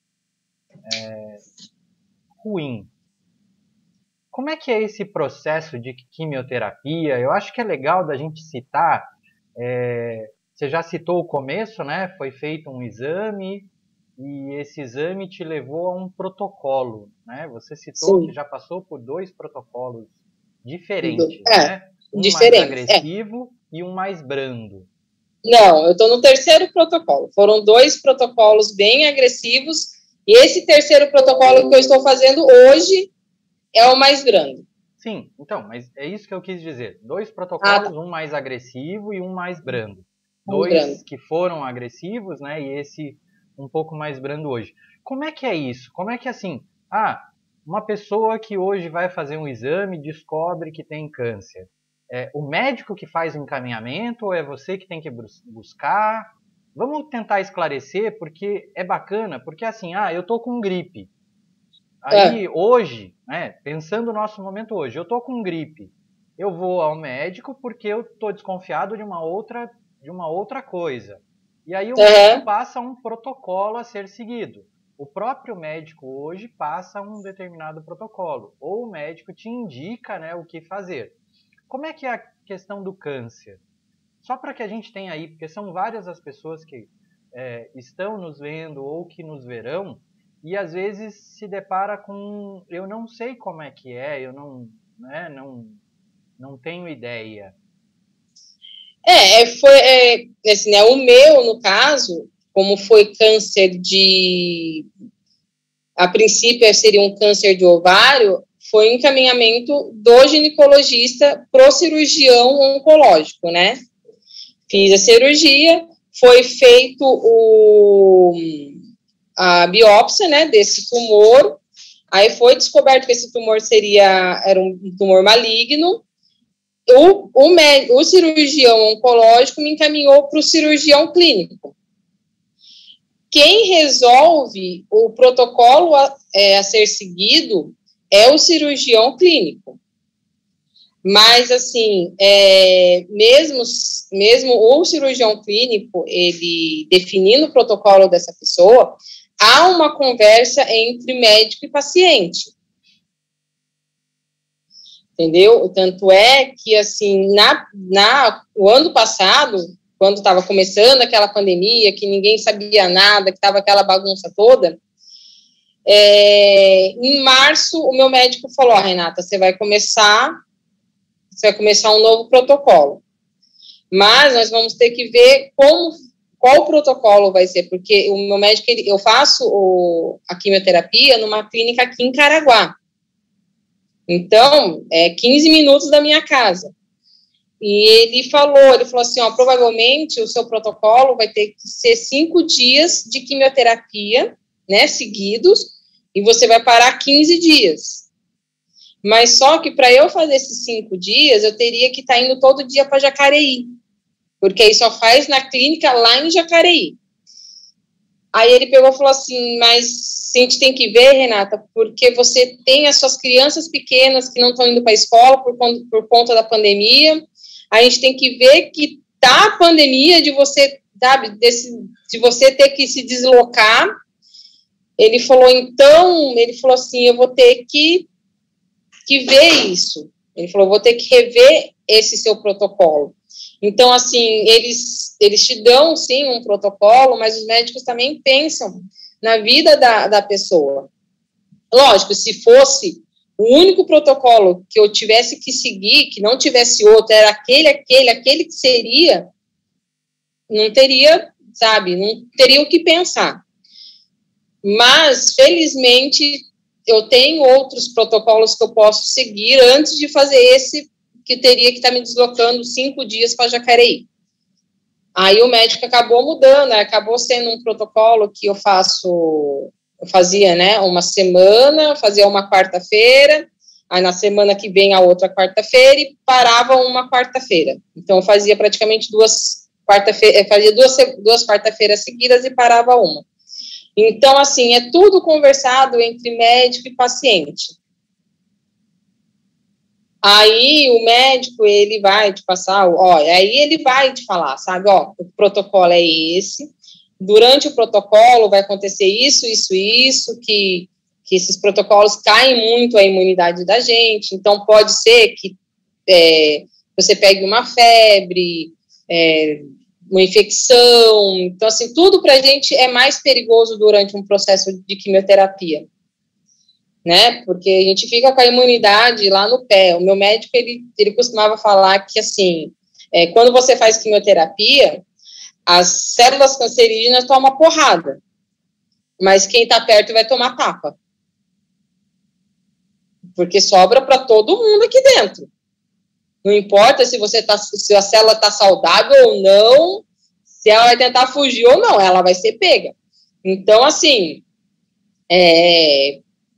é ruim. Como é que é esse processo de quimioterapia? Eu acho que é legal da gente citar, é, você já citou o começo, né? Foi feito um exame e esse exame te levou a um protocolo, né? Você citou Sim. que já passou por dois protocolos diferentes, é, né? Um diferente, mais agressivo é. e um mais brando. Não, eu estou no terceiro protocolo. Foram dois protocolos bem agressivos e esse terceiro protocolo que eu estou fazendo hoje é o mais brando. Sim, então, mas é isso que eu quis dizer. Dois protocolos, ah, tá. um mais agressivo e um mais brando. Mais Dois brando. que foram agressivos, né, e esse um pouco mais brando hoje. Como é que é isso? Como é que, assim, ah, uma pessoa que hoje vai fazer um exame descobre que tem câncer. É o médico que faz o encaminhamento ou é você que tem que buscar? Vamos tentar esclarecer, porque é bacana, porque assim, ah, eu tô com gripe. Aí, é. hoje, né, pensando no nosso momento hoje, eu tô com gripe. Eu vou ao médico porque eu tô desconfiado de uma outra, de uma outra coisa. E aí o uhum. médico passa um protocolo a ser seguido. O próprio médico hoje passa um determinado protocolo. Ou o médico te indica, né, o que fazer. Como é que é a questão do câncer? Só para que a gente tenha aí, porque são várias as pessoas que é, estão nos vendo ou que nos verão, e às vezes se depara com, eu não sei como é que é, eu não, né, não, não tenho ideia. É, foi, é, assim, né, o meu, no caso, como foi câncer de, a princípio seria um câncer de ovário, foi um encaminhamento do ginecologista pro cirurgião oncológico, né? Fiz a cirurgia, foi feito o, a biópsia, né, desse tumor, aí foi descoberto que esse tumor seria, era um tumor maligno, o, o, médico, o cirurgião oncológico me encaminhou para o cirurgião clínico. Quem resolve o protocolo a, é, a ser seguido é o cirurgião clínico. Mas, assim, é, mesmo, mesmo o cirurgião clínico, ele definindo o protocolo dessa pessoa, há uma conversa entre médico e paciente. Entendeu? Tanto é que, assim, na, na, o ano passado, quando estava começando aquela pandemia, que ninguém sabia nada, que estava aquela bagunça toda, é, em março, o meu médico falou, ah, Renata, você vai começar, você vai começar um novo protocolo. Mas nós vamos ter que ver como, qual protocolo vai ser, porque o meu médico, ele, eu faço o, a quimioterapia numa clínica aqui em Caraguá. Então, é quinze minutos da minha casa. E ele falou, ele falou assim, ó, provavelmente o seu protocolo vai ter que ser cinco dias de quimioterapia, né, seguidos, e você vai parar quinze dias. Mas só que para eu fazer esses cinco dias, eu teria que estar tá indo todo dia para Jacareí, porque aí só faz na clínica lá em Jacareí. Aí ele pegou e falou assim, mas a gente tem que ver, Renata, porque você tem as suas crianças pequenas que não estão indo para a escola por, por conta da pandemia, a gente tem que ver que tá a pandemia de você, sabe, desse, de você ter que se deslocar. Ele falou, então, ele falou assim, eu vou ter que, que ver isso. Ele falou, vou ter que rever esse seu protocolo. Então, assim, eles, eles te dão, sim, um protocolo, mas os médicos também pensam na vida da, da pessoa. Lógico, se fosse o único protocolo que eu tivesse que seguir, que não tivesse outro, era aquele, aquele, aquele que seria, não teria, sabe, não teria o que pensar. Mas, felizmente, eu tenho outros protocolos que eu posso seguir antes de fazer esse que teria que estar me deslocando cinco dias para Jacareí. Aí o médico acabou mudando, né? Acabou sendo um protocolo que eu faço, eu fazia, né, uma semana, fazia uma quarta-feira, aí na semana que vem a outra quarta-feira e parava uma quarta-feira. Então eu fazia praticamente duas quarta-feira, fazia duas, duas quarta-feiras seguidas e parava uma. Então, assim, é tudo conversado entre médico e paciente. Aí o médico, ele vai te passar, ó, aí ele vai te falar, sabe, ó, o protocolo é esse, durante o protocolo vai acontecer isso, isso, isso, que, que esses protocolos caem muito a imunidade da gente, então pode ser que é, você pegue uma febre, é, uma infecção, então, assim, tudo pra gente é mais perigoso durante um processo de quimioterapia, né, porque a gente fica com a imunidade lá no pé. O meu médico, ele, ele costumava falar que, assim, é, quando você faz quimioterapia, as células cancerígenas tomam porrada, mas quem tá perto vai tomar tapa, porque sobra para todo mundo aqui dentro. Não importa se você tá, se a célula tá saudável ou não, se ela vai tentar fugir ou não, ela vai ser pega. Então, assim, é...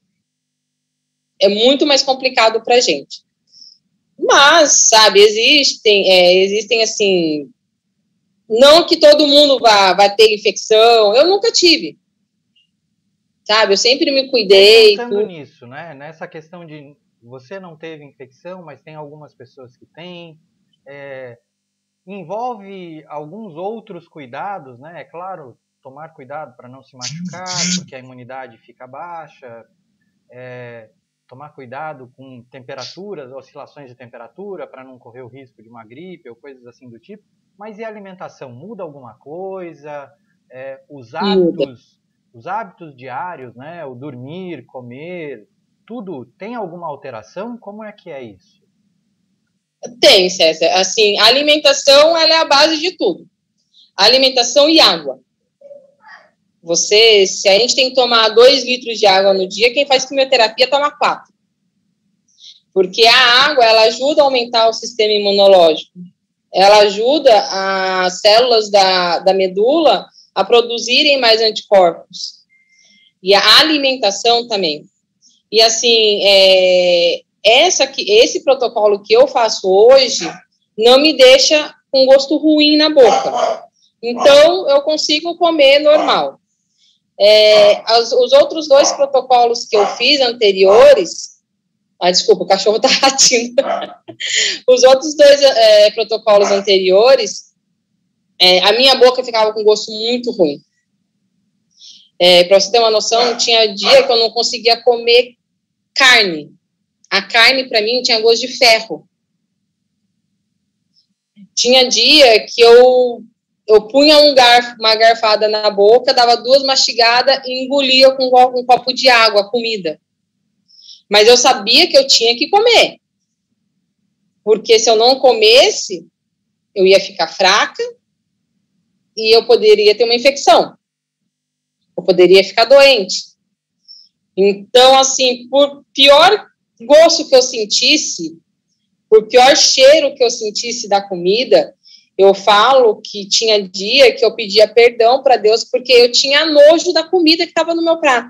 é muito mais complicado para a gente. Mas, sabe, existem, é, existem, assim, não que todo mundo vá, vá ter infecção, eu nunca tive, sabe, eu sempre me cuidei. Pensando tu... nisso, né, nessa questão de você não teve infecção, mas tem algumas pessoas que têm, é, envolve alguns outros cuidados, né, é claro, tomar cuidado para não se machucar, porque a imunidade fica baixa, é, tomar cuidado com temperaturas, oscilações de temperatura, para não correr o risco de uma gripe ou coisas assim do tipo. Mas e a alimentação? Muda alguma coisa? É, os hábitos, os hábitos diários, né? O dormir, comer, tudo tem alguma alteração? Como é que é isso? Tem, César. Assim, a alimentação, ela é a base de tudo. Alimentação e água. Você, se a gente tem que tomar dois litros de água no dia, quem faz quimioterapia toma quatro. Porque a água, ela ajuda a aumentar o sistema imunológico. Ela ajuda as células da, da medula a produzirem mais anticorpos. E a alimentação também. E assim, é, essa, esse protocolo que eu faço hoje não me deixa com gosto ruim na boca. Então, eu consigo comer normal. É, as, os outros dois protocolos que eu fiz anteriores, ah, desculpa, o cachorro tá latindo. Os outros dois é, protocolos anteriores, é, a minha boca ficava com gosto muito ruim. É, para você ter uma noção, tinha dia que eu não conseguia comer carne. A carne, para mim, tinha gosto de ferro. Tinha dia que eu Eu punha um garfo, uma garfada na boca, dava duas mastigadas e engolia com um copo de água a comida. Mas eu sabia que eu tinha que comer. Porque se eu não comesse, eu ia ficar fraca e eu poderia ter uma infecção. Eu poderia ficar doente. Então, assim, por pior gosto que eu sentisse, por pior cheiro que eu sentisse da comida, eu falo que tinha dia que eu pedia perdão para Deus porque eu tinha nojo da comida que estava no meu prato.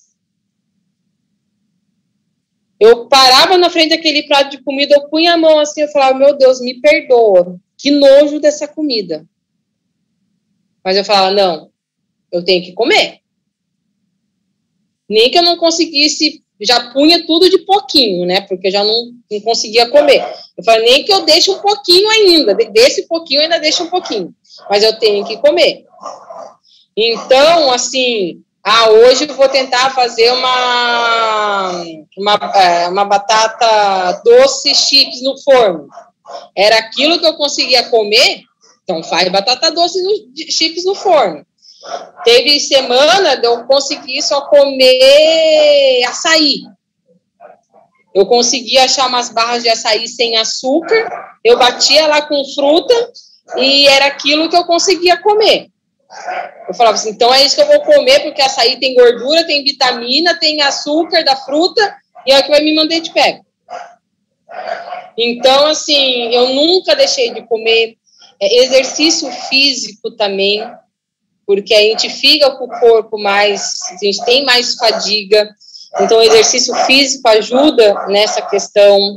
Eu parava na frente daquele prato de comida, eu punha a mão assim, eu falava, meu Deus, me perdoa, que nojo dessa comida. Mas eu falava, não, eu tenho que comer. Nem que eu não conseguisse, já punha tudo de pouquinho, né, porque eu já não, não conseguia comer. Eu falei, nem que eu deixe um pouquinho ainda, desse pouquinho eu ainda deixo um pouquinho, mas eu tenho que comer. Então, assim, ah, hoje eu vou tentar fazer uma, uma, uma batata doce chips no forno. Era aquilo que eu conseguia comer, então faz batata doce no, chips no forno. Teve semana de eu conseguir só comer açaí. Eu conseguia achar umas barras de açaí sem açúcar, eu batia lá com fruta e era aquilo que eu conseguia comer. Eu falava assim, então é isso que eu vou comer, porque açaí tem gordura, tem vitamina, tem açúcar da fruta e é o que vai me manter de pé. Então, assim, eu nunca deixei de comer. É, exercício físico também, porque a gente fica com o corpo mais, a gente tem mais fadiga. Então, o exercício físico ajuda nessa questão.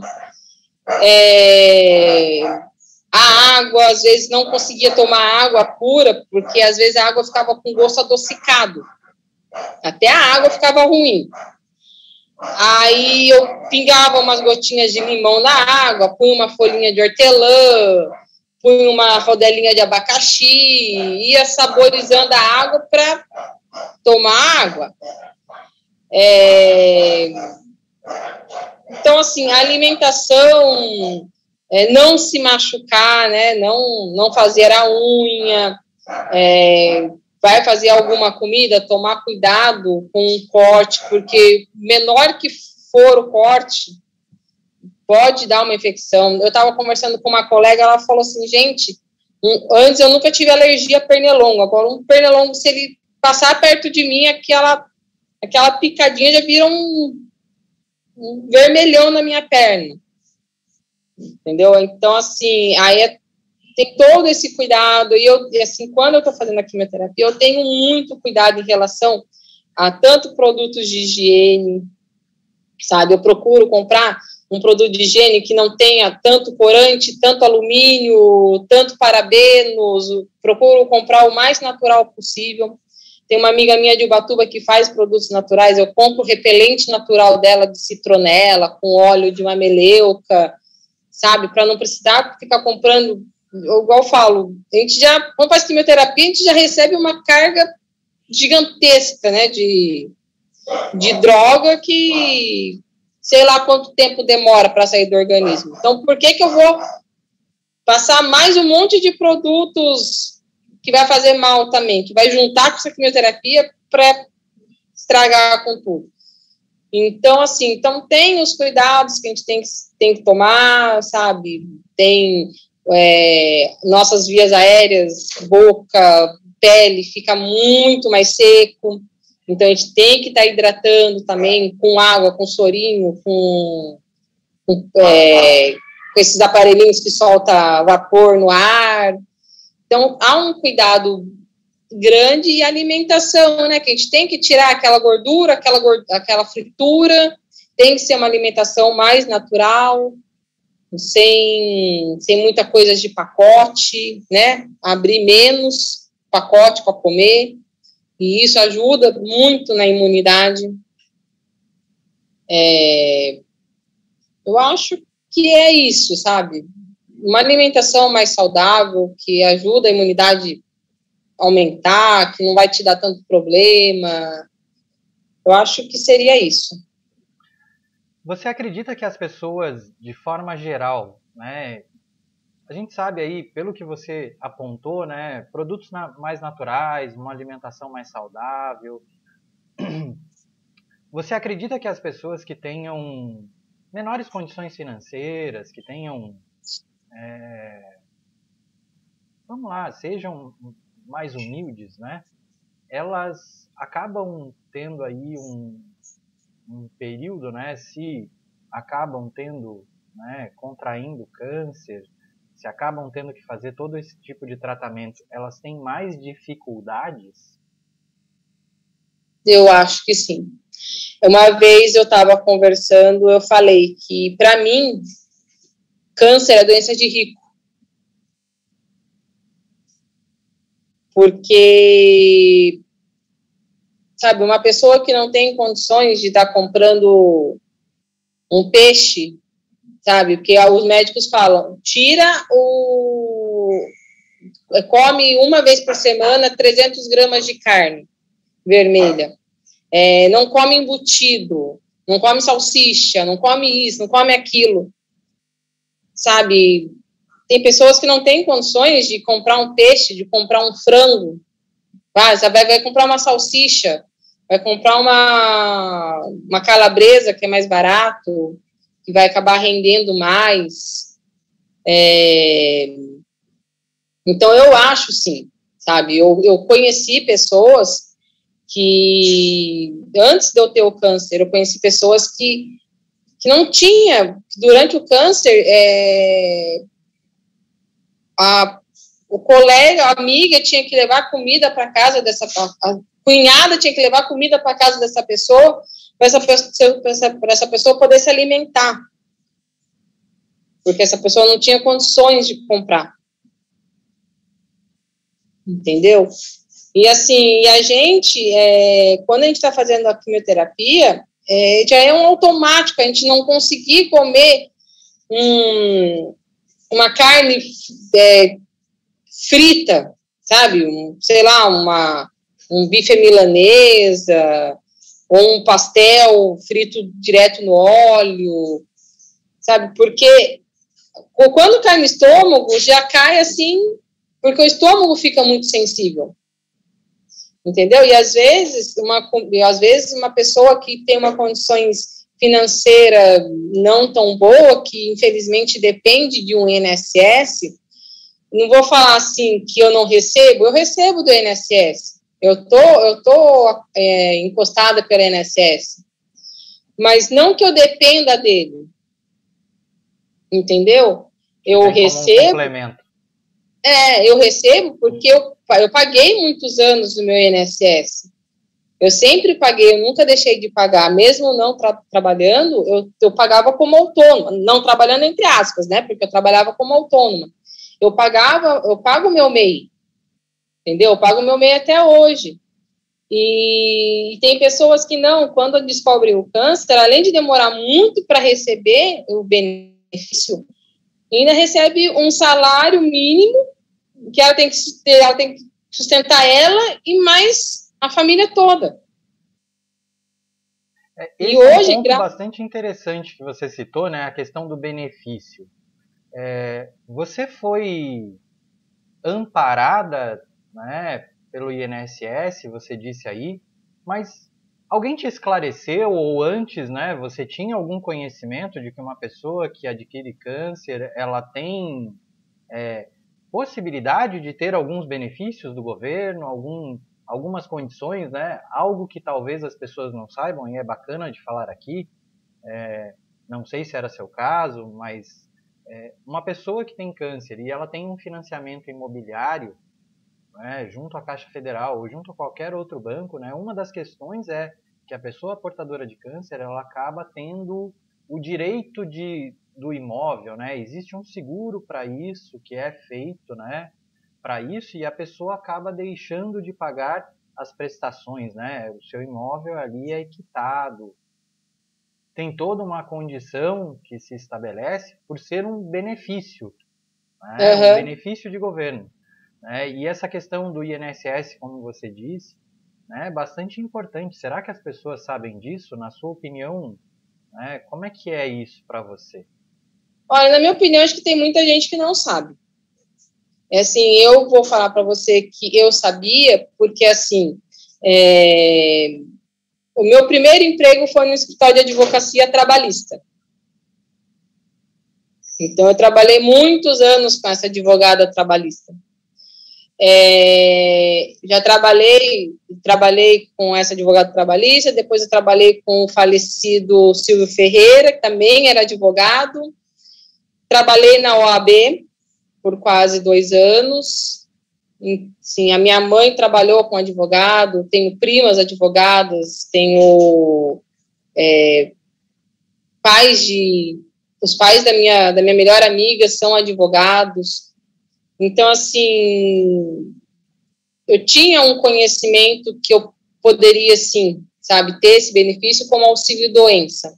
É, a água, às vezes, não conseguia tomar água pura, porque, às vezes, a água ficava com gosto adocicado. Até a água ficava ruim. Aí eu pingava umas gotinhas de limão na água, punha uma folhinha de hortelã, punha uma rodelinha de abacaxi, ia saborizando a água para tomar água. É... Então, assim, a alimentação, é, não se machucar, né? Não, não fazer a unha, é, vai fazer alguma comida, tomar cuidado com o corte, porque menor que for o corte, pode dar uma infecção. Eu estava conversando com uma colega, ela falou assim, gente, um, antes eu nunca tive alergia a pernilongo, agora um pernilongo, se ele passar perto de mim, aquela, aquela picadinha já vira um, um vermelhão na minha perna. Entendeu? Então, assim, aí é, tem todo esse cuidado, e eu, assim, quando eu estou fazendo a quimioterapia, eu tenho muito cuidado em relação a tanto produtos de higiene, sabe? Eu procuro comprar um produto de higiene que não tenha tanto corante, tanto alumínio, tanto parabenos, procuro comprar o mais natural possível. Tem uma amiga minha de Ubatuba que faz produtos naturais, eu compro o repelente natural dela de citronela, com óleo de mameleuca, sabe? Para não precisar ficar comprando, igual eu falo, a gente já, quando faz quimioterapia, a gente já recebe uma carga gigantesca, né, de, de droga que sei lá quanto tempo demora para sair do organismo. Então, por que que eu vou passar mais um monte de produtos que vai fazer mal também, que vai juntar com essa quimioterapia para estragar com tudo? Então, assim, então tem os cuidados que a gente tem que, tem que tomar, sabe? Tem é, nossas vias aéreas, boca, pele, fica muito mais seco. Então, a gente tem que estar tá hidratando também com água, com sorinho, com, com, é, com esses aparelhinhos que solta vapor no ar. Então, há um cuidado grande e alimentação, né? Que a gente tem que tirar aquela gordura, aquela, gordura, aquela fritura, tem que ser uma alimentação mais natural, sem, sem muita coisa de pacote, né? Abrir menos pacote para comer. E isso ajuda muito na imunidade. É, eu acho que é isso, sabe? Uma alimentação mais saudável, que ajuda a imunidade a aumentar, que não vai te dar tanto problema. Eu acho que seria isso. Você acredita que as pessoas, de forma geral, né? A gente sabe aí, pelo que você apontou, né, produtos na, mais naturais, uma alimentação mais saudável. Você acredita que as pessoas que tenham menores condições financeiras, que tenham, é, vamos lá, sejam mais humildes, né, elas acabam tendo aí um, um período, né, se acabam tendo, né, contraindo câncer, se acabam tendo que fazer todo esse tipo de tratamento, elas têm mais dificuldades? Eu acho que sim. Uma vez eu estava conversando, eu falei que, para mim, câncer é doença de rico. Porque, sabe, uma pessoa que não tem condições de estar comprando um peixe, sabe? Porque os médicos falam, tira o... come uma vez por semana trezentos gramas de carne vermelha. É, não come embutido, não come salsicha, não come isso, não come aquilo. Sabe? Tem pessoas que não têm condições de comprar um peixe, de comprar um frango. Ah, você vai, vai comprar uma salsicha, vai comprar uma, uma calabresa, que é mais barato, que vai acabar rendendo mais. É... Então, eu acho, sim, sabe? Eu, eu conheci pessoas que, antes de eu ter o câncer, eu conheci pessoas que, que não tinha, durante o câncer, é, a, o colega, a amiga tinha que levar comida para casa dessa, a, a cunhada tinha que levar comida para casa dessa pessoa, para essa, essa, essa pessoa poder se alimentar. Porque essa pessoa não tinha condições de comprar. Entendeu? E assim, e a gente, é, quando a gente está fazendo a quimioterapia, é, já é um automático, a gente não conseguir comer um, uma carne é, frita, sabe? Um, sei lá, uma, um bife milanesa, ou um pastel frito direto no óleo, sabe? Porque quando cai no estômago, já cai assim, porque o estômago fica muito sensível. Entendeu? E às vezes, uma, às vezes uma pessoa que tem uma condições financeira não tão boa, que infelizmente depende de um I N S S, não vou falar assim que eu não recebo, eu recebo do I N S S, eu tô, eu tô é, encostada pelo I N S S, mas não que eu dependa dele, entendeu? Eu recebo... Um complemento. É, eu recebo porque eu, eu paguei muitos anos no meu I N S S. Eu sempre paguei, eu nunca deixei de pagar, mesmo não tra trabalhando, eu, eu pagava como autônoma, não trabalhando entre aspas, né, porque eu trabalhava como autônoma. Eu pagava, eu pago o meu M E I, entendeu? Eu pago o meu M E I até hoje. E, e tem pessoas que não, quando descobrem o câncer, além de demorar muito para receber o benefício, ainda recebe um salário mínimo que ela tem que, ela tem que sustentar ela e mais a família toda. Esse e hoje, é um ponto gra... bastante interessante que você citou, né, a questão do benefício. É, você foi amparada, né, pelo I N S S, você disse aí, mas alguém te esclareceu ou antes, né, você tinha algum conhecimento de que uma pessoa que adquire câncer, ela tem é, possibilidade de ter alguns benefícios do governo, algum, algumas condições, né, algo que talvez as pessoas não saibam e é bacana de falar aqui, é, não sei se era seu caso, mas é, uma pessoa que tem câncer e ela tem um financiamento imobiliário, né, junto à Caixa Federal ou junto a qualquer outro banco, né, uma das questões é que a pessoa portadora de câncer, ela acaba tendo o direito de, do imóvel, né, existe um seguro para isso, que é feito, né, para isso, e a pessoa acaba deixando de pagar as prestações, né, o seu imóvel ali é quitado. Tem toda uma condição que se estabelece por ser um benefício, né, uhum. um benefício de governo. Né, e essa questão do I N S S, como você disse, né, é bastante importante. Será que as pessoas sabem disso? Na sua opinião, né, como é que é isso para você? Olha, na minha opinião, acho que tem muita gente que não sabe. É assim, eu vou falar para você que eu sabia, porque assim, é... o meu primeiro emprego foi no escritório de advocacia trabalhista. Então, eu trabalhei muitos anos com essa advogada trabalhista. É, já trabalhei, trabalhei com essa advogada trabalhista, depois eu trabalhei com o falecido Silvio Ferreira, que também era advogado. Trabalhei na O A B por quase dois anos. Sim, a minha mãe trabalhou com advogado, tenho primas advogadas, tenho é, pais de... Os pais da minha, da minha melhor amiga são advogados. Então, assim, eu tinha um conhecimento que eu poderia, sim, sabe, ter esse benefício como auxílio-doença.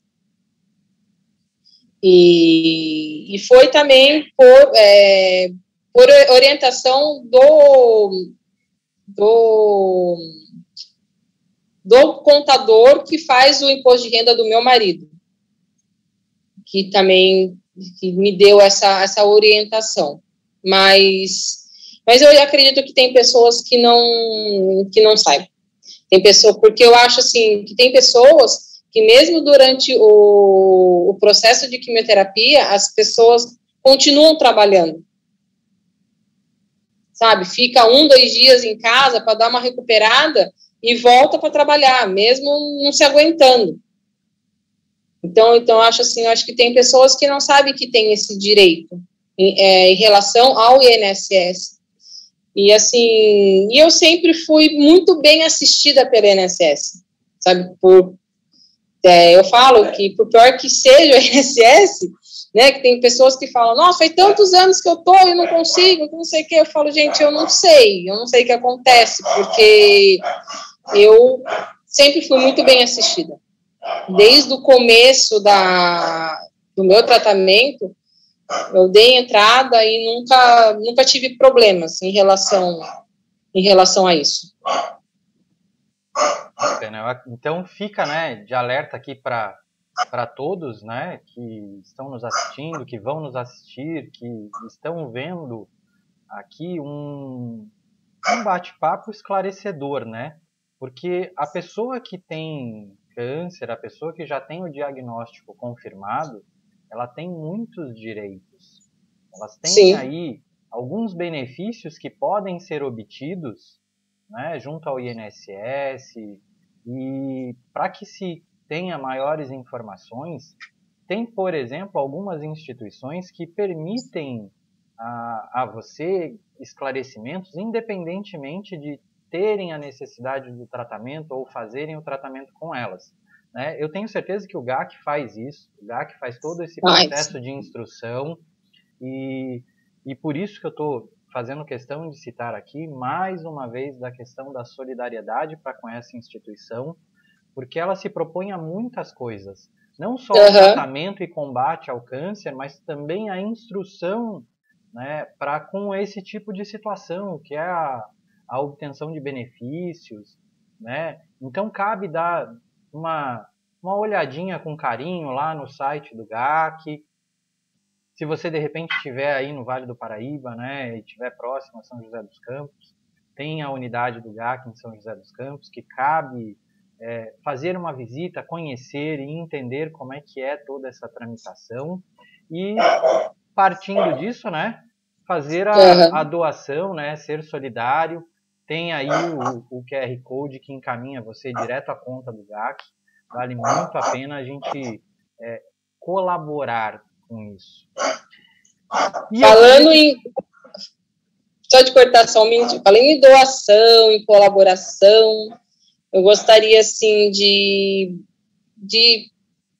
E, e foi também por... É, por orientação do, do, do contador que faz o imposto de renda do meu marido, que também que me deu essa, essa orientação. Mas, mas eu acredito que tem pessoas que não, que não saibam. Tem pessoas, porque eu acho assim, que tem pessoas que mesmo durante o, o processo de quimioterapia, as pessoas continuam trabalhando. Sabe, fica um, dois dias em casa para dar uma recuperada e volta para trabalhar, mesmo não se aguentando. Então, então acho assim, eu acho que tem pessoas que não sabem que tem esse direito em, é, em relação ao I N S S. E assim, e eu sempre fui muito bem assistida pelo I N S S, sabe, por, é, eu falo que, por pior que seja o I N S S, né, que tem pessoas que falam, nossa, faz tantos anos que eu tô e não consigo, não sei o que, eu falo, gente, eu não sei, eu não sei o que acontece, porque eu sempre fui muito bem assistida, desde o começo da, do meu tratamento, eu dei entrada e nunca, nunca tive problemas em relação, em relação a isso. Então fica, né, de alerta aqui para para todos, né, que estão nos assistindo, que vão nos assistir, que estão vendo aqui um, um bate-papo esclarecedor, né? Porque a pessoa que tem câncer, a pessoa que já tem o diagnóstico confirmado, ela tem muitos direitos. Elas têm Sim. aí alguns benefícios que podem ser obtidos, né, junto ao I N S S, e para que se tenha maiores informações, tem, por exemplo, algumas instituições que permitem a, a você esclarecimentos, independentemente de terem a necessidade do tratamento ou fazerem o tratamento com elas. Né? Eu tenho certeza que o G A C faz isso, o G A C faz todo esse processo de instrução, e, e por isso que eu estou fazendo questão de citar aqui, mais uma vez, da questão da solidariedade para com essa instituição, porque ela se propõe a muitas coisas, não só uhum. o tratamento e combate ao câncer, mas também a instrução, né, para com esse tipo de situação, que é a, a obtenção de benefícios, né? Então cabe dar uma, uma olhadinha com carinho lá no site do G A C. Se você de repente estiver aí no Vale do Paraíba, né, e estiver próximo a São José dos Campos, tem a unidade do G A C em São José dos Campos, que cabe é, fazer uma visita, conhecer e entender como é que é toda essa tramitação, e partindo disso, né, fazer a, a doação, né, ser solidário. Tem aí o, o Q R Code que encaminha você direto à conta do G A C. Vale muito a pena a gente é, colaborar com isso. E Falando aqui... em... Só de cortar só um minuto. Falando em doação, em colaboração, eu gostaria, assim, de... de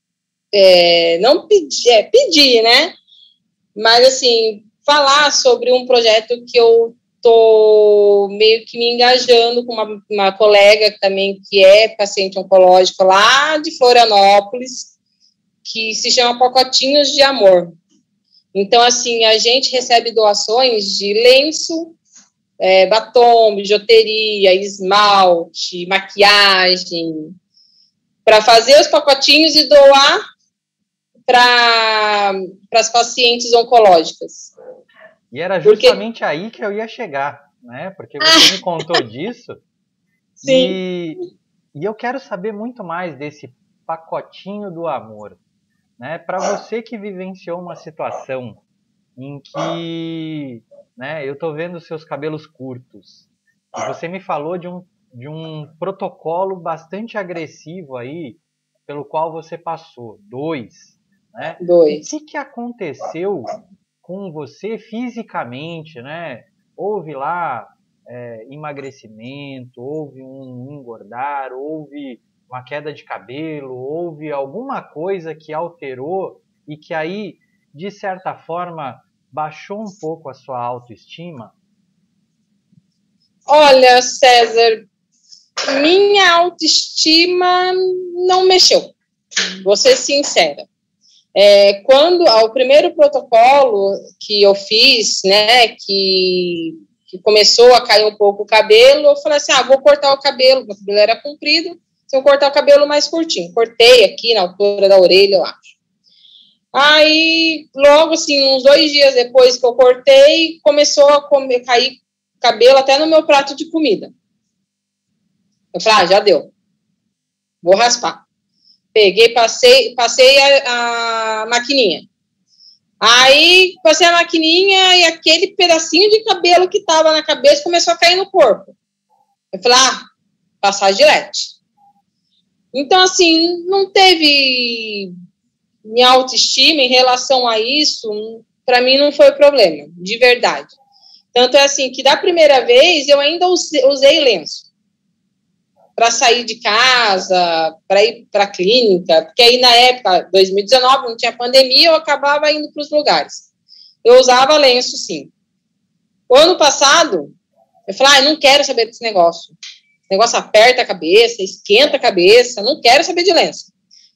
é, não pedir, é, pedir, né? Mas, assim, falar sobre um projeto que eu tô meio que me engajando com uma, uma colega também que é paciente oncológica lá de Florianópolis, que se chama Pacotinhos de Amor. Então, assim, a gente recebe doações de lenço, é, batom, bijuteria, esmalte, maquiagem, para fazer os pacotinhos e doar para as pacientes oncológicas. E era justamente Porque... aí que eu ia chegar, né? Porque você me contou disso. Sim. E, e eu quero saber muito mais desse pacotinho do amor. Né? Para você que vivenciou uma situação em que, né, eu estou vendo seus cabelos curtos, e você me falou de um, de um protocolo bastante agressivo aí, pelo qual você passou, dois, né? Dois. O que, que aconteceu com você fisicamente, né? Houve lá é, emagrecimento, houve um engordar, houve uma queda de cabelo, houve alguma coisa que alterou e que aí, de certa forma, baixou um pouco a sua autoestima? Olha, César, minha autoestima não mexeu, vou ser sincera. É, quando o primeiro protocolo que eu fiz, né, que, que começou a cair um pouco o cabelo, eu falei assim, ah, vou cortar o cabelo, meu cabelo era comprido, se eu cortar o cabelo mais curtinho. Cortei aqui na altura da orelha, eu acho. Aí, logo assim, uns dois dias depois que eu cortei, começou a comer, cair cabelo até no meu prato de comida. Eu falei, ah, já deu. Vou raspar. Peguei, passei, passei a, a maquininha. Aí, passei a maquininha e aquele pedacinho de cabelo que tava na cabeça começou a cair no corpo. Eu falei, ah, passar gilete. Então, assim, não teve minha autoestima em relação a isso, para mim não foi problema, de verdade. Tanto é assim, que da primeira vez eu ainda usei, usei lenço para sair de casa, para ir para a clínica, porque aí na época, dois mil e dezenove, não tinha pandemia, eu acabava indo para os lugares. Eu usava lenço, sim. O ano passado, eu falei, ah, eu não quero saber desse negócio. O negócio aperta a cabeça, esquenta a cabeça, não quero saber de lenço.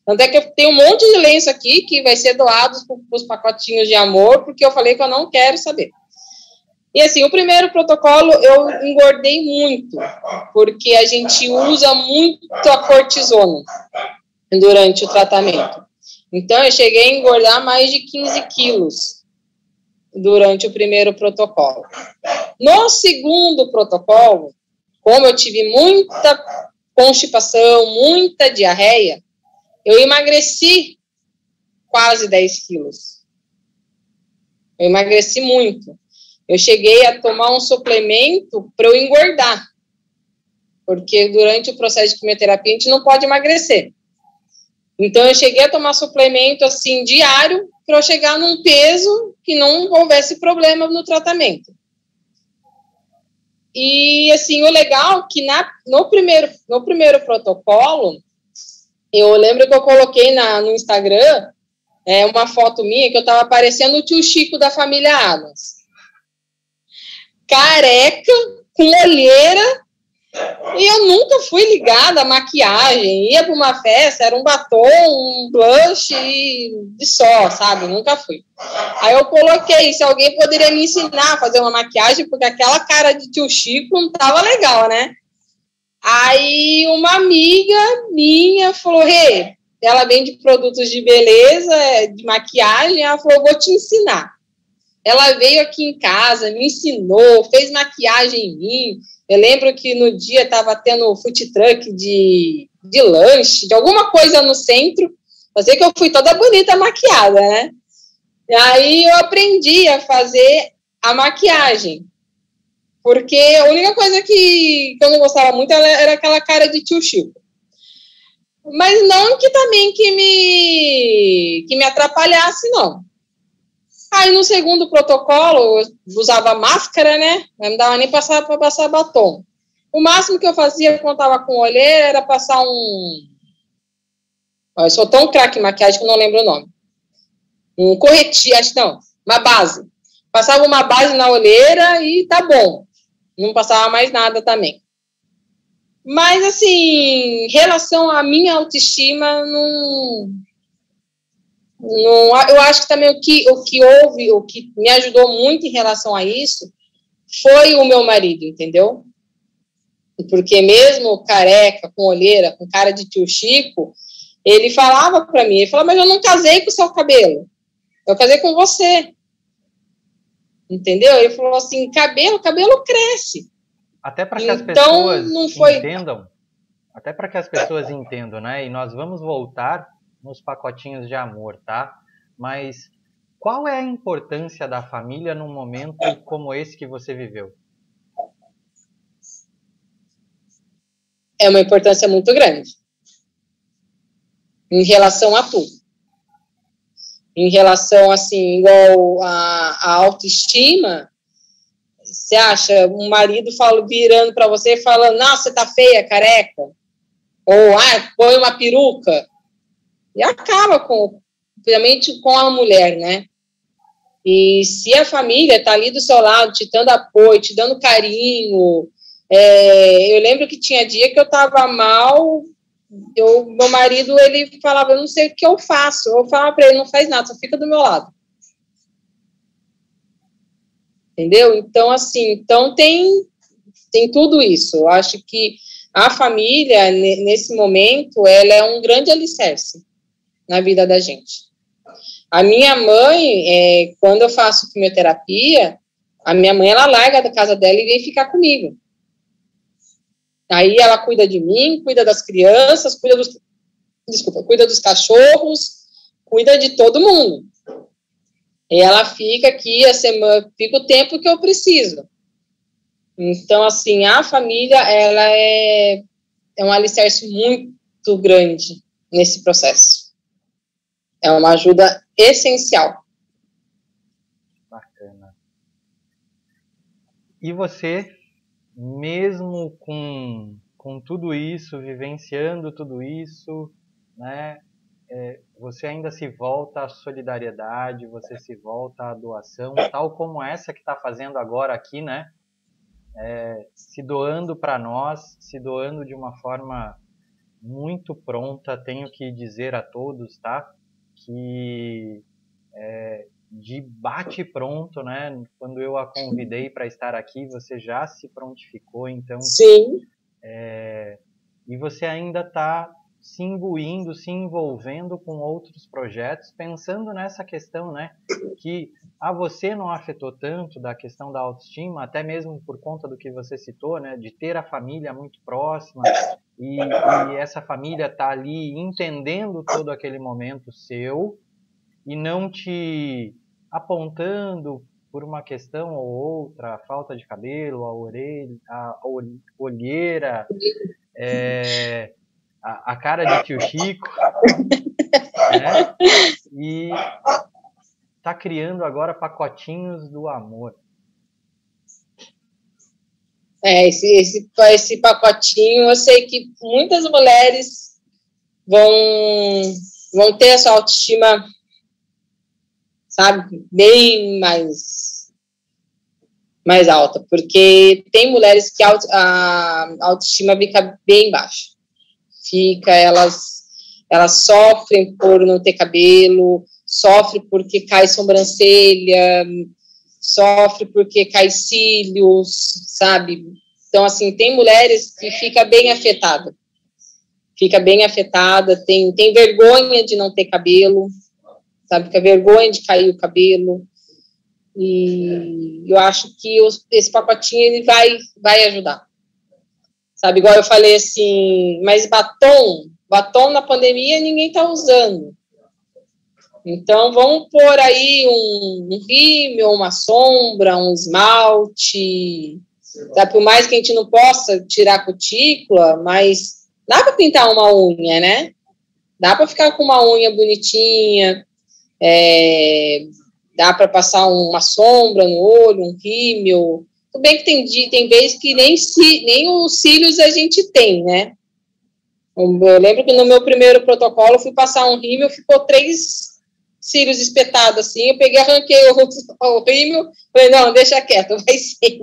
Tanto é que eu tenho um monte de lenço aqui que vai ser doado para os pacotinhos de amor, porque eu falei que eu não quero saber. E assim, o primeiro protocolo eu engordei muito, porque a gente usa muito a cortisona durante o tratamento. Então, eu cheguei a engordar mais de quinze quilos durante o primeiro protocolo. No segundo protocolo, como eu tive muita constipação, muita diarreia, eu emagreci quase dez quilos. Eu emagreci muito. Eu cheguei a tomar um suplemento para eu engordar, porque durante o processo de quimioterapia a gente não pode emagrecer. Então, eu cheguei a tomar suplemento, assim, diário, para eu chegar num peso que não houvesse problema no tratamento. E, assim, o legal é que na, no, primeiro, no primeiro protocolo, eu lembro que eu coloquei na, no Instagram é, uma foto minha que eu estava parecendo o tio Chico da família Adams. Careca, com olheira, e eu nunca fui ligada à maquiagem. Ia para uma festa, era um batom, um blush e de só, sabe? Nunca fui. Aí eu coloquei, se alguém poderia me ensinar a fazer uma maquiagem, porque aquela cara de tio Chico não tava legal, né? Aí uma amiga minha falou, Rê, ela vende produtos de beleza, de maquiagem, ela falou, vou te ensinar. Ela veio aqui em casa, me ensinou, fez maquiagem em mim. Eu lembro que no dia estava tendo food truck de, de lanche, de alguma coisa no centro. Eu sei que eu fui toda bonita maquiada, né? E aí eu aprendi a fazer a maquiagem. Porque a única coisa que, que eu não gostava muito era aquela cara de tio Chico. Mas não que também que me, que me atrapalhasse, não. Aí, no segundo protocolo, eu usava máscara, né? Não dava nem para passar batom. O máximo que eu fazia quando estava com olheira era passar um... Eu sou tão craque em maquiagem que eu não lembro o nome. Um corretivo, acho não, uma base. Passava uma base na olheira e tá bom. Não passava mais nada também. Mas, assim, em relação à minha autoestima, não... Não, eu acho que também o que, o que houve, o que me ajudou muito em relação a isso, foi o meu marido, entendeu? Porque mesmo careca, com olheira, com cara de tio Chico, ele falava para mim, ele falava, mas eu não casei com o seu cabelo, eu casei com você. Entendeu? Ele falou assim, cabelo, cabelo cresce. Até para que então, as pessoas não foi... entendam, até para que as pessoas entendam, né? E nós vamos voltar nos pacotinhos de amor, tá? Mas qual é a importância da família num momento como esse que você viveu? É uma importância muito grande. Em relação a tudo. Em relação, assim, igual a, a autoestima, você acha um marido fala, virando para você e falando, nossa, você tá feia, careca. Ou, ah, põe uma peruca. E acaba com, principalmente com a mulher, né? E se a família está ali do seu lado, te dando apoio, te dando carinho, é, eu lembro que tinha dia que eu estava mal, eu, meu marido, ele falava, eu não sei o que eu faço, eu falava para ele, não faz nada, só fica do meu lado. Entendeu? Então, assim, então tem, tem tudo isso. Eu acho que a família, nesse momento, ela é um grande alicerce na vida da gente. A minha mãe, é, quando eu faço quimioterapia, a minha mãe, ela larga da casa dela e vem ficar comigo. Aí ela cuida de mim, cuida das crianças, cuida dos, desculpa, cuida dos cachorros, cuida de todo mundo. E ela fica aqui, a semana, fica o tempo que eu preciso. Então, assim, a família, ela é, é um alicerce muito grande nesse processo. É uma ajuda essencial. Bacana. E você, mesmo com, com tudo isso, vivenciando tudo isso, né, é, você ainda se volta à solidariedade, você se volta à doação, tal como essa que está fazendo agora aqui, né? É, se doando para nós, se doando de uma forma muito pronta. Tenho que dizer a todos, tá? Que é, de bate pronto, né? Quando eu a convidei para estar aqui, você já se prontificou, então. Sim. É, e você ainda está se imbuindo, se envolvendo com outros projetos, pensando nessa questão, né? Que a você não afetou tanto da questão da autoestima, até mesmo por conta do que você citou, né? De ter a família muito próxima e, e essa família tá ali entendendo todo aquele momento seu e não te apontando por uma questão ou outra, a falta de cabelo, a orelha, a olheira, é, a, a cara de tio Chico, né? E tá criando agora pacotinhos do amor. É, esse, esse, esse pacotinho, eu sei que muitas mulheres vão, vão ter a sua autoestima, sabe, bem mais, mais alta, porque tem mulheres que a, a autoestima fica bem baixa. Fica, elas, elas sofrem por não ter cabelo, sofrem porque cai sobrancelha, sofre porque cai cílios, sabe? Então, assim, tem mulheres que fica bem afetada. Fica bem afetada, tem, tem vergonha de não ter cabelo, sabe? Fica vergonha de cair o cabelo. E eu acho que os, esse pacotinho, ele vai, vai ajudar. Sabe? Igual eu falei assim, mas batom, batom na pandemia ninguém tá usando. Então, vamos pôr aí um, um rímel, uma sombra, um esmalte, sabe? Por mais que a gente não possa tirar a cutícula, mas dá para pintar uma unha, né? Dá para ficar com uma unha bonitinha, é, dá para passar uma sombra no olho, um rímel. Tudo bem que tem, tem vezes que nem, nem os cílios a gente tem, né? Eu lembro que no meu primeiro protocolo, eu fui passar um rímel, ficou três cílios espetados assim, eu peguei, arranquei o, o rímel, falei, não, deixa quieto, vai ser.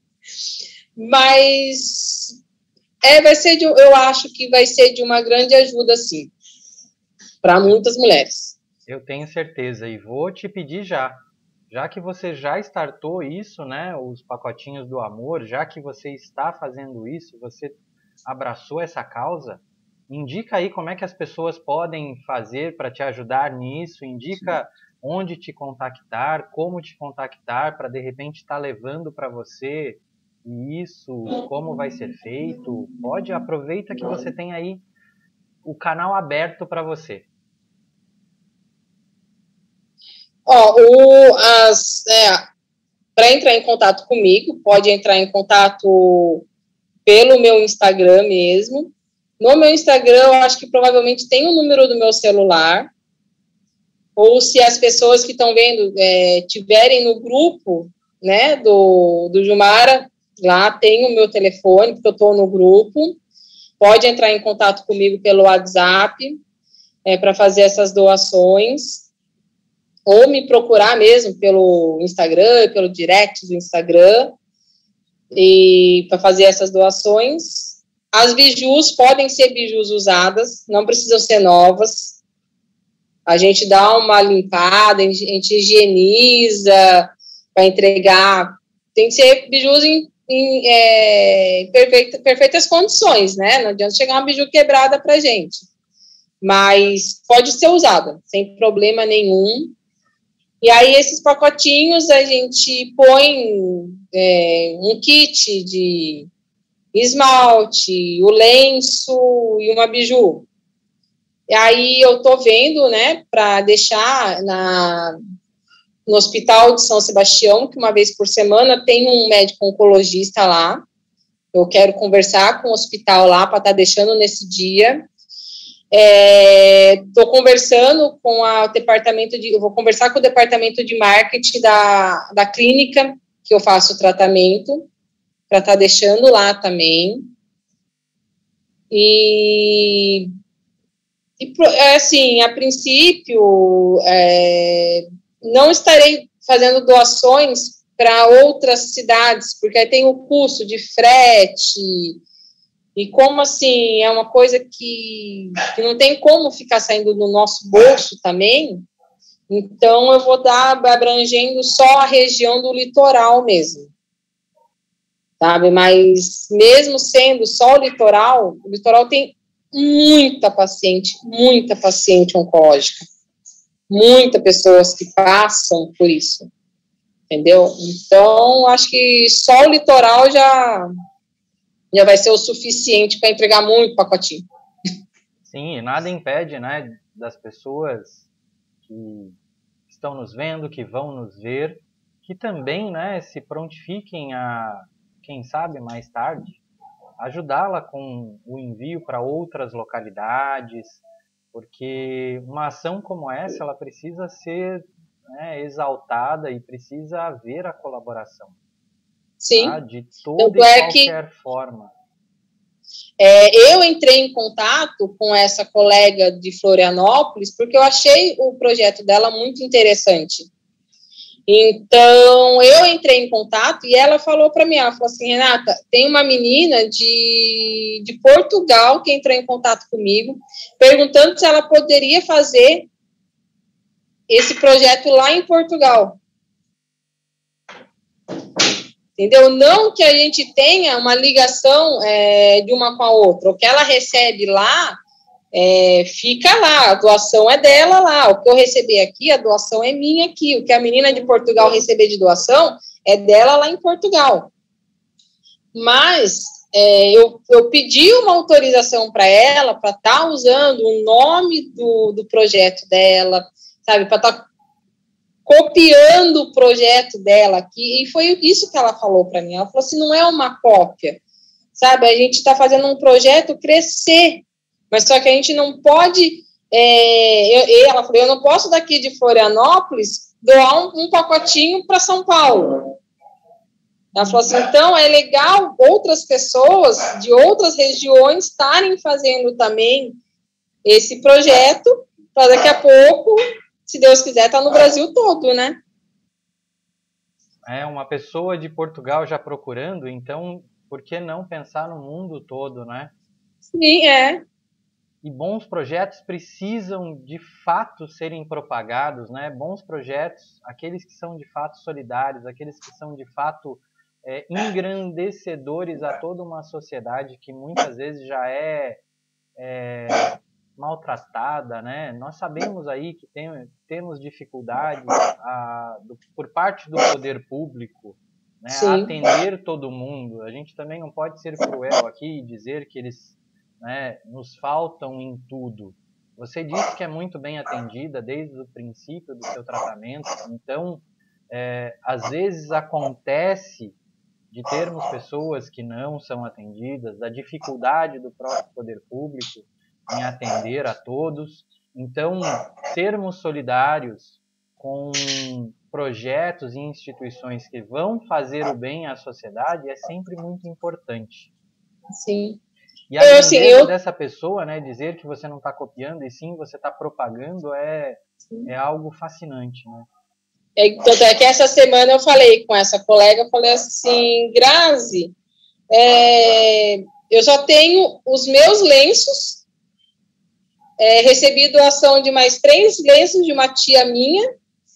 Mas, é, vai ser de, eu acho que vai ser de uma grande ajuda, sim, para muitas mulheres. Eu tenho certeza, e vou te pedir já, já que você já startou isso, né, os pacotinhos do amor, já que você está fazendo isso, você abraçou essa causa, indica aí como é que as pessoas podem fazer para te ajudar nisso, indica onde te contactar, como te contactar, para de repente estar levando para você isso, como vai ser feito. Pode, aproveita que você tem aí o canal aberto para você. Ó, o, as, é, para entrar em contato comigo, pode entrar em contato pelo meu Instagram mesmo. No meu Instagram, eu acho que provavelmente tem o número do meu celular, ou se as pessoas que estão vendo é, tiverem no grupo, né, do, do Jumara, lá tem o meu telefone, porque eu estou no grupo, pode entrar em contato comigo pelo WhatsApp, é, para fazer essas doações, ou me procurar mesmo pelo Instagram, pelo direct do Instagram, e para fazer essas doações. As bijus podem ser bijus usadas, não precisam ser novas. A gente dá uma limpada, a gente higieniza para entregar. Tem que ser bijus em, em é, perfeita, perfeitas condições, né? Não adianta chegar uma biju quebrada para a gente. Mas pode ser usada, sem problema nenhum. E aí, esses pacotinhos, a gente põe é, um kit de esmalte, o lenço e uma biju. E aí eu tô vendo, né, para deixar na, no Hospital de São Sebastião, que uma vez por semana tem um médico oncologista lá. Eu quero conversar com o hospital lá para estar tá deixando nesse dia. Estou é, conversando com a, o departamento de, eu vou conversar com o departamento de marketing da, da clínica que eu faço o tratamento, para estar tá deixando lá também. E, e assim, a princípio, é, não estarei fazendo doações para outras cidades, porque aí tem o custo de frete, E como, assim, é uma coisa que, que não tem como ficar saindo do nosso bolso também, então eu vou dar abrangendo só a região do litoral mesmo, sabe? Mas mesmo sendo só o litoral, o litoral tem muita paciente, muita paciente oncológica, muitas pessoas que passam por isso, entendeu? Então, acho que só o litoral já, já vai ser o suficiente para entregar muito pacotinho. Sim, nada impede, né, das pessoas que estão nos vendo, que vão nos ver, que também, né, se prontifiquem a, quem sabe mais tarde, ajudá-la com o envio para outras localidades, porque uma ação como essa, ela precisa ser, né, exaltada e precisa haver a colaboração, tá? Sim. De toda Tanto e é que qualquer forma. é, eu entrei em contato com essa colega de Florianópolis porque eu achei o projeto dela muito interessante. Então, eu entrei em contato e ela falou para mim, ela falou assim, Renata, tem uma menina de, de Portugal que entrou em contato comigo, perguntando se ela poderia fazer esse projeto lá em Portugal. Entendeu? Não que a gente tenha uma ligação é, de uma com a outra. O que ela recebe lá, é, fica lá. A doação é dela lá. O que eu receber aqui, a doação é minha aqui. O que a menina de Portugal receber de doação é dela lá em Portugal. Mas é, eu, eu pedi uma autorização para ela para estar tá usando o nome do, do projeto dela, sabe? Para estar tá copiando o projeto dela aqui, e foi isso que ela falou para mim. Ela falou assim, não é uma cópia, sabe? A gente está fazendo um projeto crescer, mas só que a gente não pode, é, eu, ela falou, eu não posso daqui de Florianópolis doar um, um pacotinho para São Paulo. Ela falou assim, então é legal outras pessoas de outras regiões estarem fazendo também esse projeto, para daqui a pouco, se Deus quiser, tá no Brasil todo, né? É, uma pessoa de Portugal já procurando, então, por que não pensar no mundo todo, né? Sim, é. E bons projetos precisam, de fato, serem propagados, né? Bons projetos, aqueles que são, de fato, solidários, aqueles que são, de fato, é, engrandecedores a toda uma sociedade que, muitas vezes, já é... é maltratada, né? Nós sabemos aí que tem, temos dificuldades a, do, por parte do poder público, né, a atender todo mundo. A gente também não pode ser cruel aqui e dizer que eles, né, nos faltam em tudo. Você disse que é muito bem atendida desde o princípio do seu tratamento, então, é, às vezes acontece de termos pessoas que não são atendidas, da dificuldade do próprio poder público em atender a todos. Então, sermos solidários com projetos e instituições que vão fazer o bem à sociedade é sempre muito importante. Sim. E a eu, grandeza assim, eu... dessa pessoa, né, dizer que você não está copiando e sim você está propagando é, é algo fascinante, né? É, tanto é que essa semana eu falei com essa colega, eu falei assim, Grazi, é, eu já tenho os meus lenços, é, recebi doação de mais três lenços de uma tia minha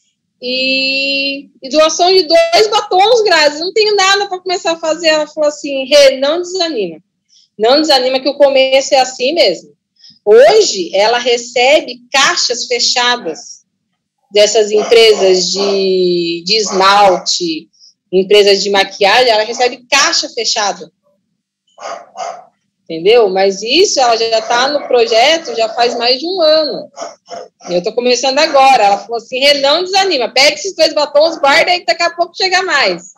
e, e doação de dois batons, Grazi, não tenho nada para começar a fazer. Ela falou assim, Rê, não desanima, não desanima que o começo é assim mesmo. Hoje ela recebe caixas fechadas dessas empresas de, de esmalte, empresas de maquiagem, ela recebe caixa fechada. Entendeu? Mas isso, ela já está no projeto, já faz mais de um ano. Eu estou começando agora. Ela falou assim, não desanima, pega esses dois batons, guarda aí que daqui a pouco chega mais.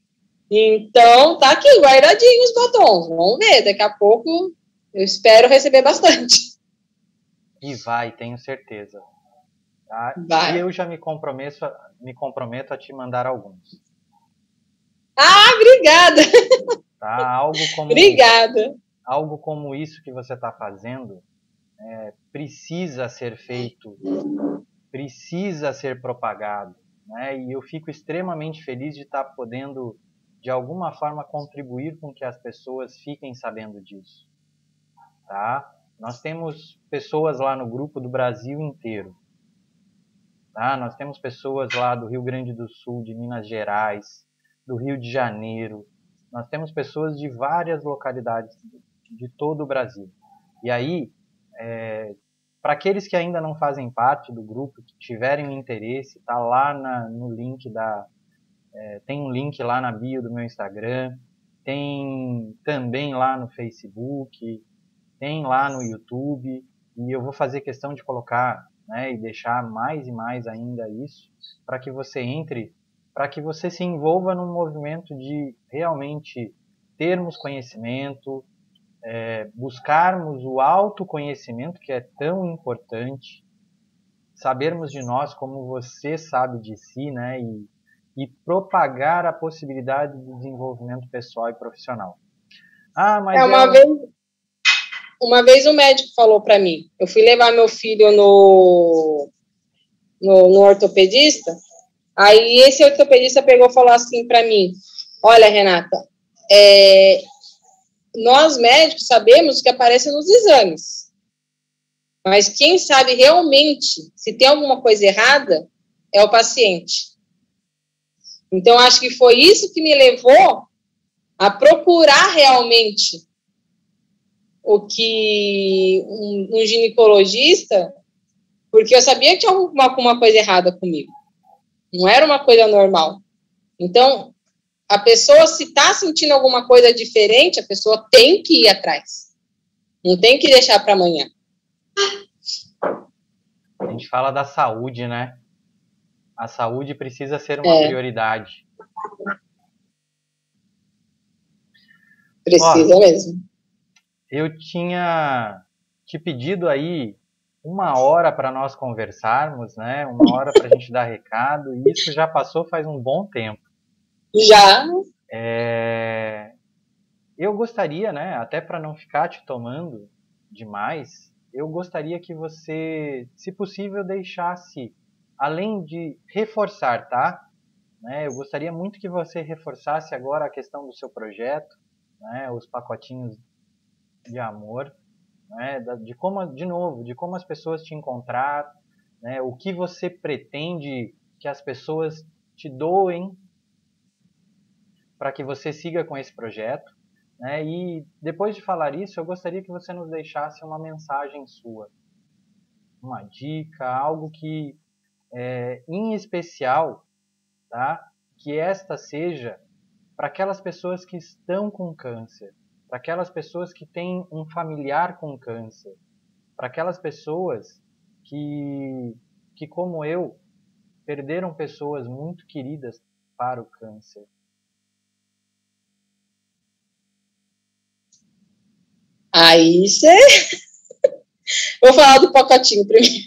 Então, tá aqui, guardadinho os batons. Vamos ver, daqui a pouco eu espero receber bastante. E vai, tenho certeza. Tá? Vai. E eu já me comprometo, me comprometo a te mandar alguns. Ah, obrigada. Tá? Algo como, obrigada. Algo como isso que você está fazendo é, precisa ser feito, precisa ser propagado. Né? E eu fico extremamente feliz de estar tá podendo, de alguma forma, contribuir com que as pessoas fiquem sabendo disso. tá? Nós temos pessoas lá no grupo do Brasil inteiro, tá? Nós temos pessoas lá do Rio Grande do Sul, de Minas Gerais, do Rio de Janeiro. Nós temos pessoas de várias localidades de todo o Brasil. E aí, é, para aqueles que ainda não fazem parte do grupo, que tiverem interesse, tá lá na, no link da... É, tem um link lá na bio do meu Instagram, tem também lá no Facebook, tem lá no YouTube, e eu vou fazer questão de colocar, né, e deixar mais e mais ainda isso, para que você entre, para que você se envolva num movimento de realmente termos conhecimento, é, buscarmos o autoconhecimento, que é tão importante, sabermos de nós como você sabe de si, né, e, e propagar a possibilidade de desenvolvimento pessoal e profissional. Ah, mas é uma eu... vez uma vez um médico falou para mim, eu fui levar meu filho no, no, no ortopedista, aí esse ortopedista pegou e falou assim para mim, olha, Renata, é, nós médicos sabemos o que aparece nos exames, mas quem sabe realmente se tem alguma coisa errada é o paciente. Então, acho que foi isso que me levou a procurar realmente o que um, um ginecologista, porque eu sabia que tinha alguma, alguma coisa errada comigo. Não era uma coisa normal. Então, a pessoa, se está sentindo alguma coisa diferente, a pessoa tem que ir atrás. Não tem que deixar para amanhã. A gente fala da saúde, né? A saúde precisa ser uma É. prioridade. Precisa Ó, mesmo. Eu tinha te pedido aí uma hora para nós conversarmos, né? Uma hora para a gente dar recado, e isso já passou faz um bom tempo. Já? É... Eu gostaria, né? Até para não ficar te tomando demais, eu gostaria que você, se possível, deixasse, além de reforçar, tá? Né, eu gostaria muito que você reforçasse agora a questão do seu projeto, né, os pacotinhos de amor, né, de como, de novo, de como as pessoas te encontrar, né, o que você pretende que as pessoas te doem para que você siga com esse projeto. Né, e depois de falar isso, eu gostaria que você nos deixasse uma mensagem sua, uma dica, algo que, é, em especial, tá, que esta seja para aquelas pessoas que estão com câncer, para aquelas pessoas que têm um familiar com câncer, para aquelas pessoas que, que, como eu, perderam pessoas muito queridas para o câncer. Aí você... Vou falar do pacotinho primeiro.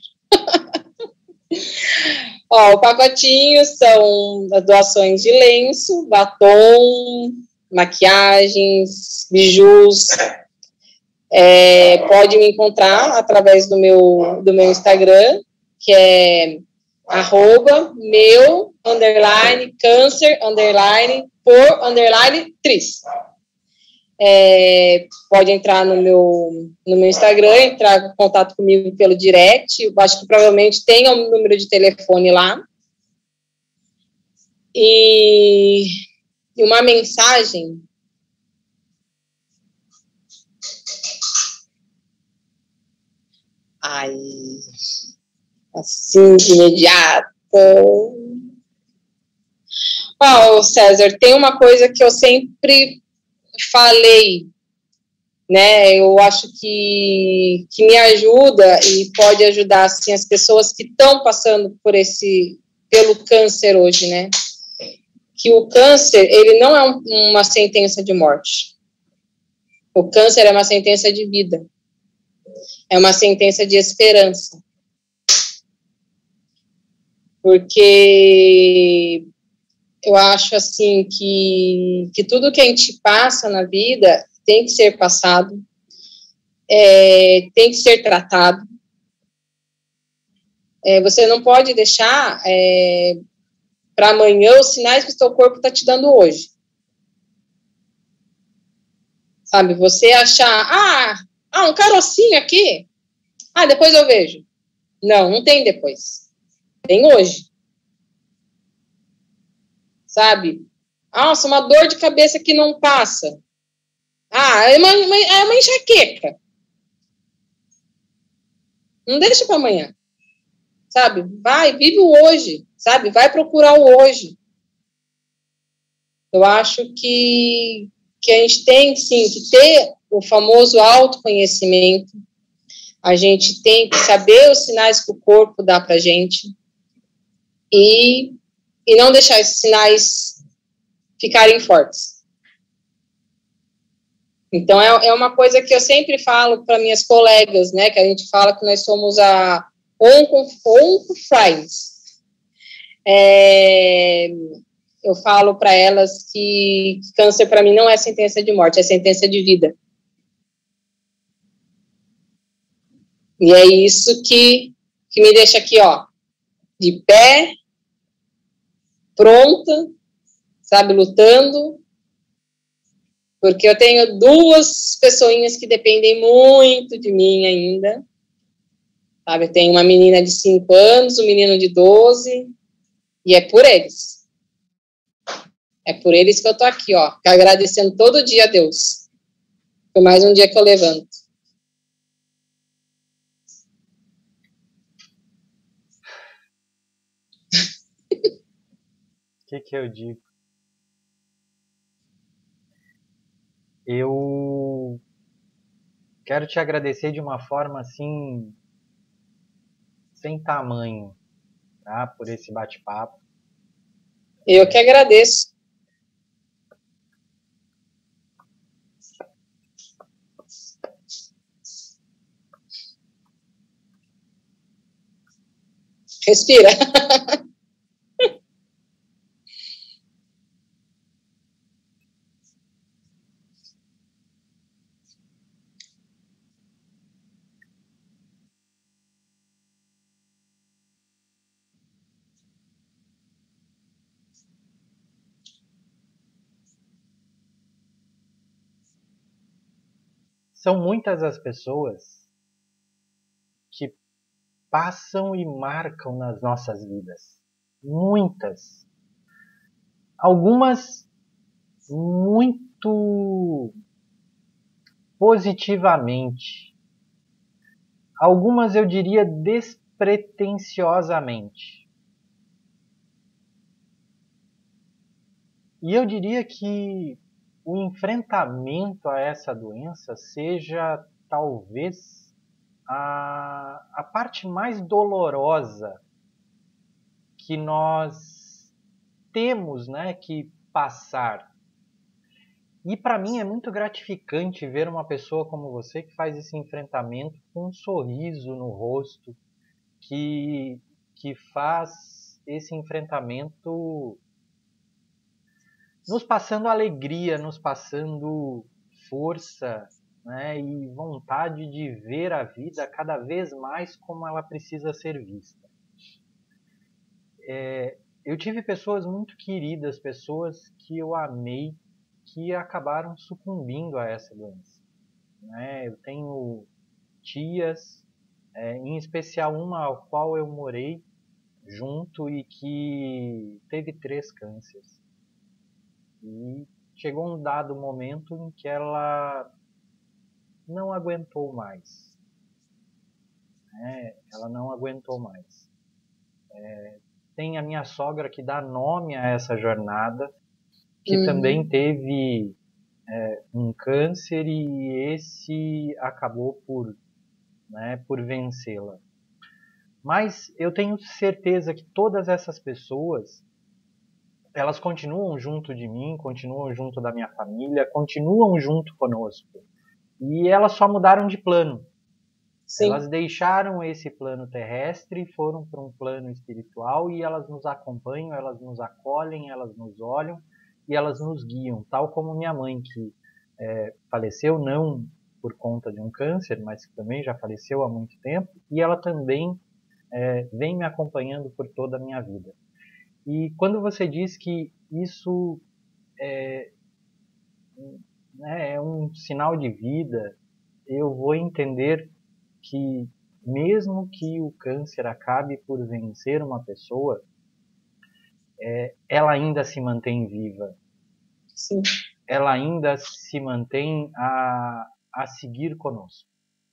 Ó, o pacotinho são as doações de lenço, batom, maquiagens, bijus. É, pode me encontrar através do meu, do meu Instagram, que é arroba meu, underline, câncer, underline, por, underline, tris. É, pode entrar no meu, no meu Instagram, entrar em contato comigo pelo direct, eu acho que provavelmente tem um número de telefone lá, e, e uma mensagem, ai, assim, de imediato. Ó, César, tem uma coisa que eu sempre falei, né, eu acho que, que me ajuda e pode ajudar, assim, as pessoas que estão passando por esse, pelo câncer hoje, né, que o câncer, ele não é um, uma sentença de morte, o câncer é uma sentença de vida, é uma sentença de esperança, porque eu acho, assim, que, que tudo que a gente passa na vida tem que ser passado, é, tem que ser tratado. É, você não pode deixar é, para amanhã os sinais que o seu corpo está te dando hoje. Sabe, você achar, ah, ah, Ah, um carocinho aqui? Ah, depois eu vejo. Não, não tem depois. Tem hoje. Sabe? Nossa, uma dor de cabeça que não passa. Ah, é uma, uma, é uma enxaqueca. Não deixa para amanhã. Sabe? Vai, vive o hoje. Sabe? Vai procurar o hoje. Eu acho que, que a gente tem, sim, que ter o famoso autoconhecimento. A gente tem que saber os sinais que o corpo dá pra gente e, e não deixar esses sinais ficarem fortes. Então, é, é uma coisa que eu sempre falo para minhas colegas, né, que a gente fala que nós somos a Oncofriends. É, eu falo para elas que câncer para mim não é sentença de morte, é sentença de vida. E é isso que, que me deixa aqui, ó, de pé, pronta, sabe, lutando, porque eu tenho duas pessoinhas que dependem muito de mim ainda, sabe, eu tenho uma menina de cinco anos, um menino de doze, e é por eles. É por eles que eu tô aqui, ó, agradecendo todo dia a Deus. Foi mais um dia que eu levanto. O que que eu digo? Eu quero te agradecer de uma forma assim, sem tamanho, tá? Por esse bate-papo. Eu que agradeço. Respira. São muitas as pessoas que passam e marcam nas nossas vidas. Muitas. Algumas muito positivamente. Algumas eu diria despretensiosamente. E eu diria que o enfrentamento a essa doença seja talvez a, a parte mais dolorosa que nós temos, né, que passar. E para mim é muito gratificante ver uma pessoa como você que faz esse enfrentamento com um sorriso no rosto, que, que faz esse enfrentamento nos passando alegria, nos passando força, né, e vontade de ver a vida cada vez mais como ela precisa ser vista. É, eu tive pessoas muito queridas, pessoas que eu amei, que acabaram sucumbindo a essa doença. Né? Eu tenho tias, é, em especial uma ao qual eu morei junto e que teve três cânceres. E chegou um dado momento em que ela não aguentou mais. Né? Ela não aguentou mais. É, tem a minha sogra que dá nome a essa jornada, que uhum. também teve é, um câncer e esse acabou por, né, por vencê-la. Mas eu tenho certeza que todas essas pessoas, elas continuam junto de mim, continuam junto da minha família, continuam junto conosco. E elas só mudaram de plano. Sim. Elas deixaram esse plano terrestre e foram para um plano espiritual e elas nos acompanham, elas nos acolhem, elas nos olham e elas nos guiam. Tal como minha mãe, que é, faleceu não por conta de um câncer, mas que também já faleceu há muito tempo, e ela também é, vem me acompanhando por toda a minha vida. E quando você diz que isso é, né, é um sinal de vida, eu vou entender que mesmo que o câncer acabe por vencer uma pessoa, é, ela ainda se mantém viva. Sim. Ela ainda se mantém a, a seguir conosco.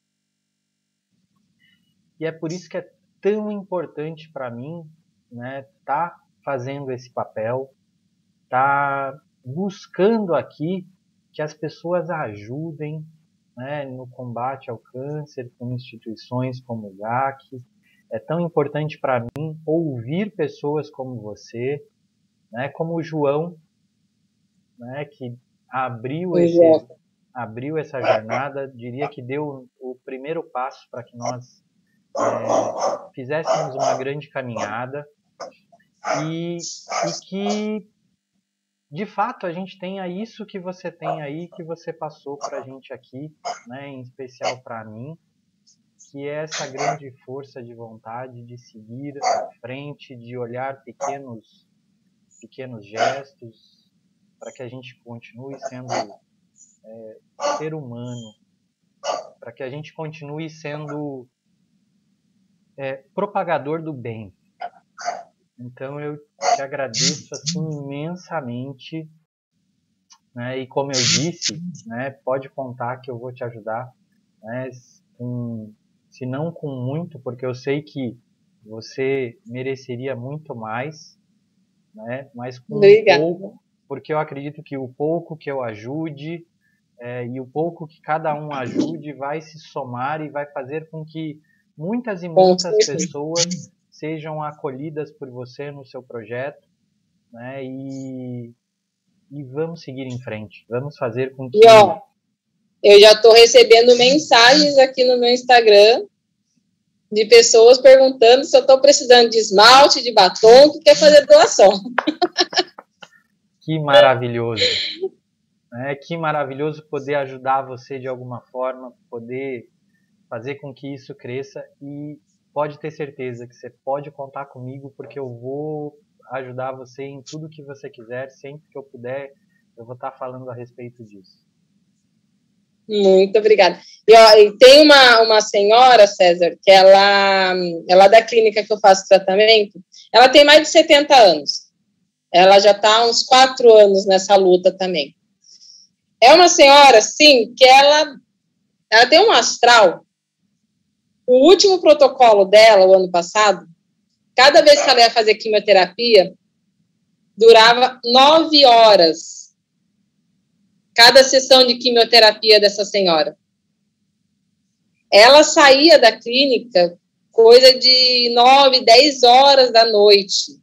E é por isso que é tão importante para mim, né, tá fazendo esse papel, tá buscando aqui que as pessoas ajudem, né, no combate ao câncer, com instituições como o G A C. É tão importante para mim ouvir pessoas como você, né, como o João, né, que abriu, esse, abriu essa jornada, diria que deu o primeiro passo para que nós é, fizéssemos uma grande caminhada e, e que, de fato, a gente tenha isso que você tem aí, que você passou para a gente aqui, né, em especial para mim, que é essa grande força de vontade de seguir à frente, de olhar pequenos, pequenos gestos, para que a gente continue sendo é, ser humano, para que a gente continue sendo é, propagador do bem. Então eu te agradeço assim imensamente, né? E como eu disse, né, pode contar que eu vou te ajudar, né, com, se não com muito, porque eu sei que você mereceria muito mais, né, mas com Obrigada. pouco, porque eu acredito que o pouco que eu ajude é, e o pouco que cada um ajude vai se somar e vai fazer com que muitas e muitas pessoas sejam acolhidas por você no seu projeto, né, e, e vamos seguir em frente, vamos fazer com que... E, ó, eu já estou recebendo mensagens aqui no meu Instagram de pessoas perguntando se eu estou precisando de esmalte, de batom, que quer fazer doação. Que maravilhoso! É, que maravilhoso poder ajudar você de alguma forma, poder fazer com que isso cresça, e pode ter certeza que você pode contar comigo, porque eu vou ajudar você em tudo que você quiser, sempre que eu puder, eu vou estar falando a respeito disso. Muito obrigada. E, ó, e tem uma, uma senhora, César, que ela, ela é da clínica que eu faço tratamento, ela tem mais de setenta anos. Ela já está há uns quatro anos nessa luta também. É uma senhora, sim, que ela, ela tem um astral. O último protocolo dela, o ano passado, cada vez que ela ia fazer quimioterapia, durava nove horas. Cada sessão de quimioterapia dessa senhora. Ela saía da clínica coisa de nove, dez horas da noite.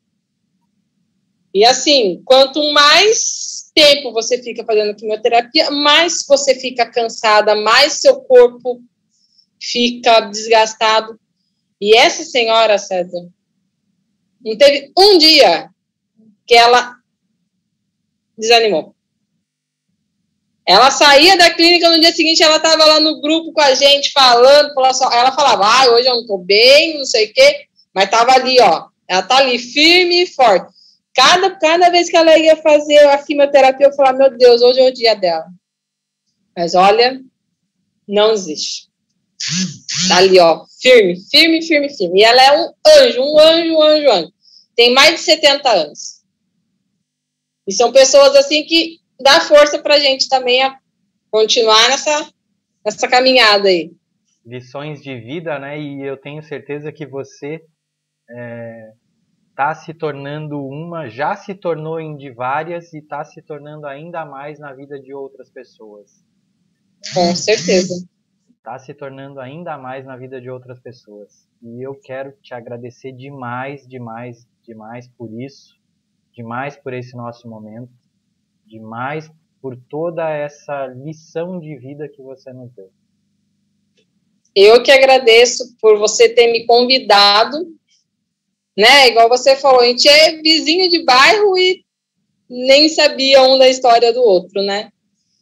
E assim, quanto mais tempo você fica fazendo quimioterapia, mais você fica cansada, mais seu corpo fica desgastado. E essa senhora, César, não teve um dia que ela desanimou. Ela saía da clínica, no dia seguinte ela estava lá no grupo com a gente, falando, ela falava, ah, hoje eu não estou bem, não sei o quê, mas estava ali, ó, ela está ali firme e forte. Cada, cada vez que ela ia fazer a quimioterapia, eu falava, meu Deus, hoje é o dia dela. Mas olha, não existe. Está ali, ó, firme, firme, firme, firme. E ela é um anjo, um anjo, um anjo, um anjo. Tem mais de setenta anos. E são pessoas assim que dá força para a gente também a continuar nessa, nessa caminhada aí. Lições de vida, né? E eu tenho certeza que você está é, se tornando uma, já se tornou em de várias e está se tornando ainda mais na vida de outras pessoas. Com certeza. Está se tornando ainda mais na vida de outras pessoas. E eu quero te agradecer demais, demais, demais por isso, demais por esse nosso momento, demais por toda essa lição de vida que você nos deu. Eu que agradeço por você ter me convidado, né? Igual você falou, a gente é vizinho de bairro e nem sabia um da história do outro, né?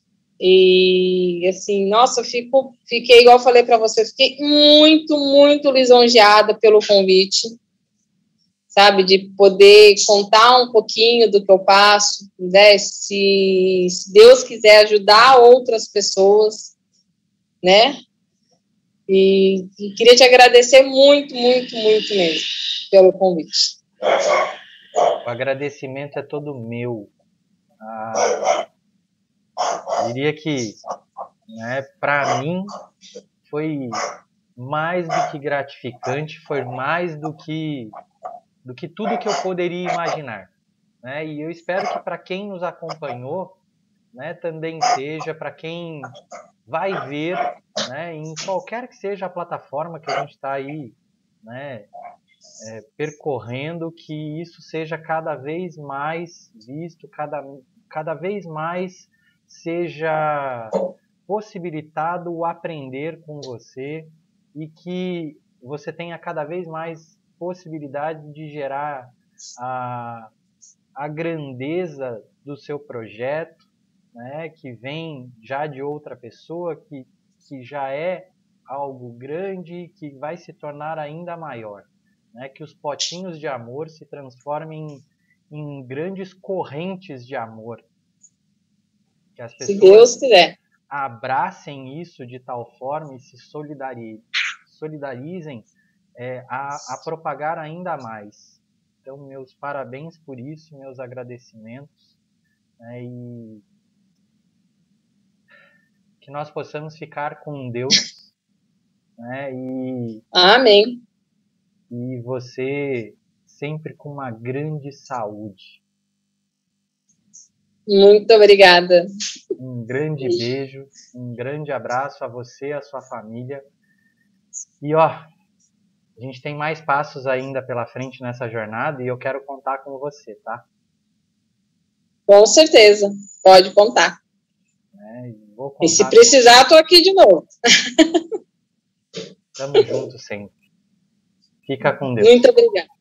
E, assim, nossa, eu fico, fiquei, igual eu falei para você, fiquei muito, muito lisonjeada pelo convite, sabe, de poder contar um pouquinho do que eu passo, né, se, se Deus quiser ajudar outras pessoas, né? E, e queria te agradecer muito, muito, muito mesmo pelo convite. O agradecimento é todo meu. Ah, diria que, né, para mim, foi mais do que gratificante, foi mais do que, do que tudo que eu poderia imaginar. Né? E eu espero que para quem nos acompanhou, né, também seja, para quem vai ver, né, em qualquer que seja a plataforma que a gente está aí, né, é, percorrendo, que isso seja cada vez mais visto, cada, cada vez mais seja possibilitado o aprender com você e que você tenha cada vez mais possibilidade de gerar a, a grandeza do seu projeto, né, que vem já de outra pessoa, que, que já é algo grande, que vai se tornar ainda maior. Né, que os potinhos de amor se transformem em, em grandes correntes de amor. Que as pessoas, se Deus quiser, abracem isso de tal forma e se solidarizem, solidarizem é, a, a propagar ainda mais. Então, meus parabéns por isso, meus agradecimentos, né, e que nós possamos ficar com Deus, né, e, amém. E você sempre com uma grande saúde. Muito obrigada. Um grande beijo, um grande abraço a você e a sua família. E ó, a gente tem mais passos ainda pela frente nessa jornada e eu quero contar com você, tá? Com certeza, pode contar. É, vou contar e se precisar, estou aqui de novo. Tamo junto sempre. Fica com Deus. Muito obrigada.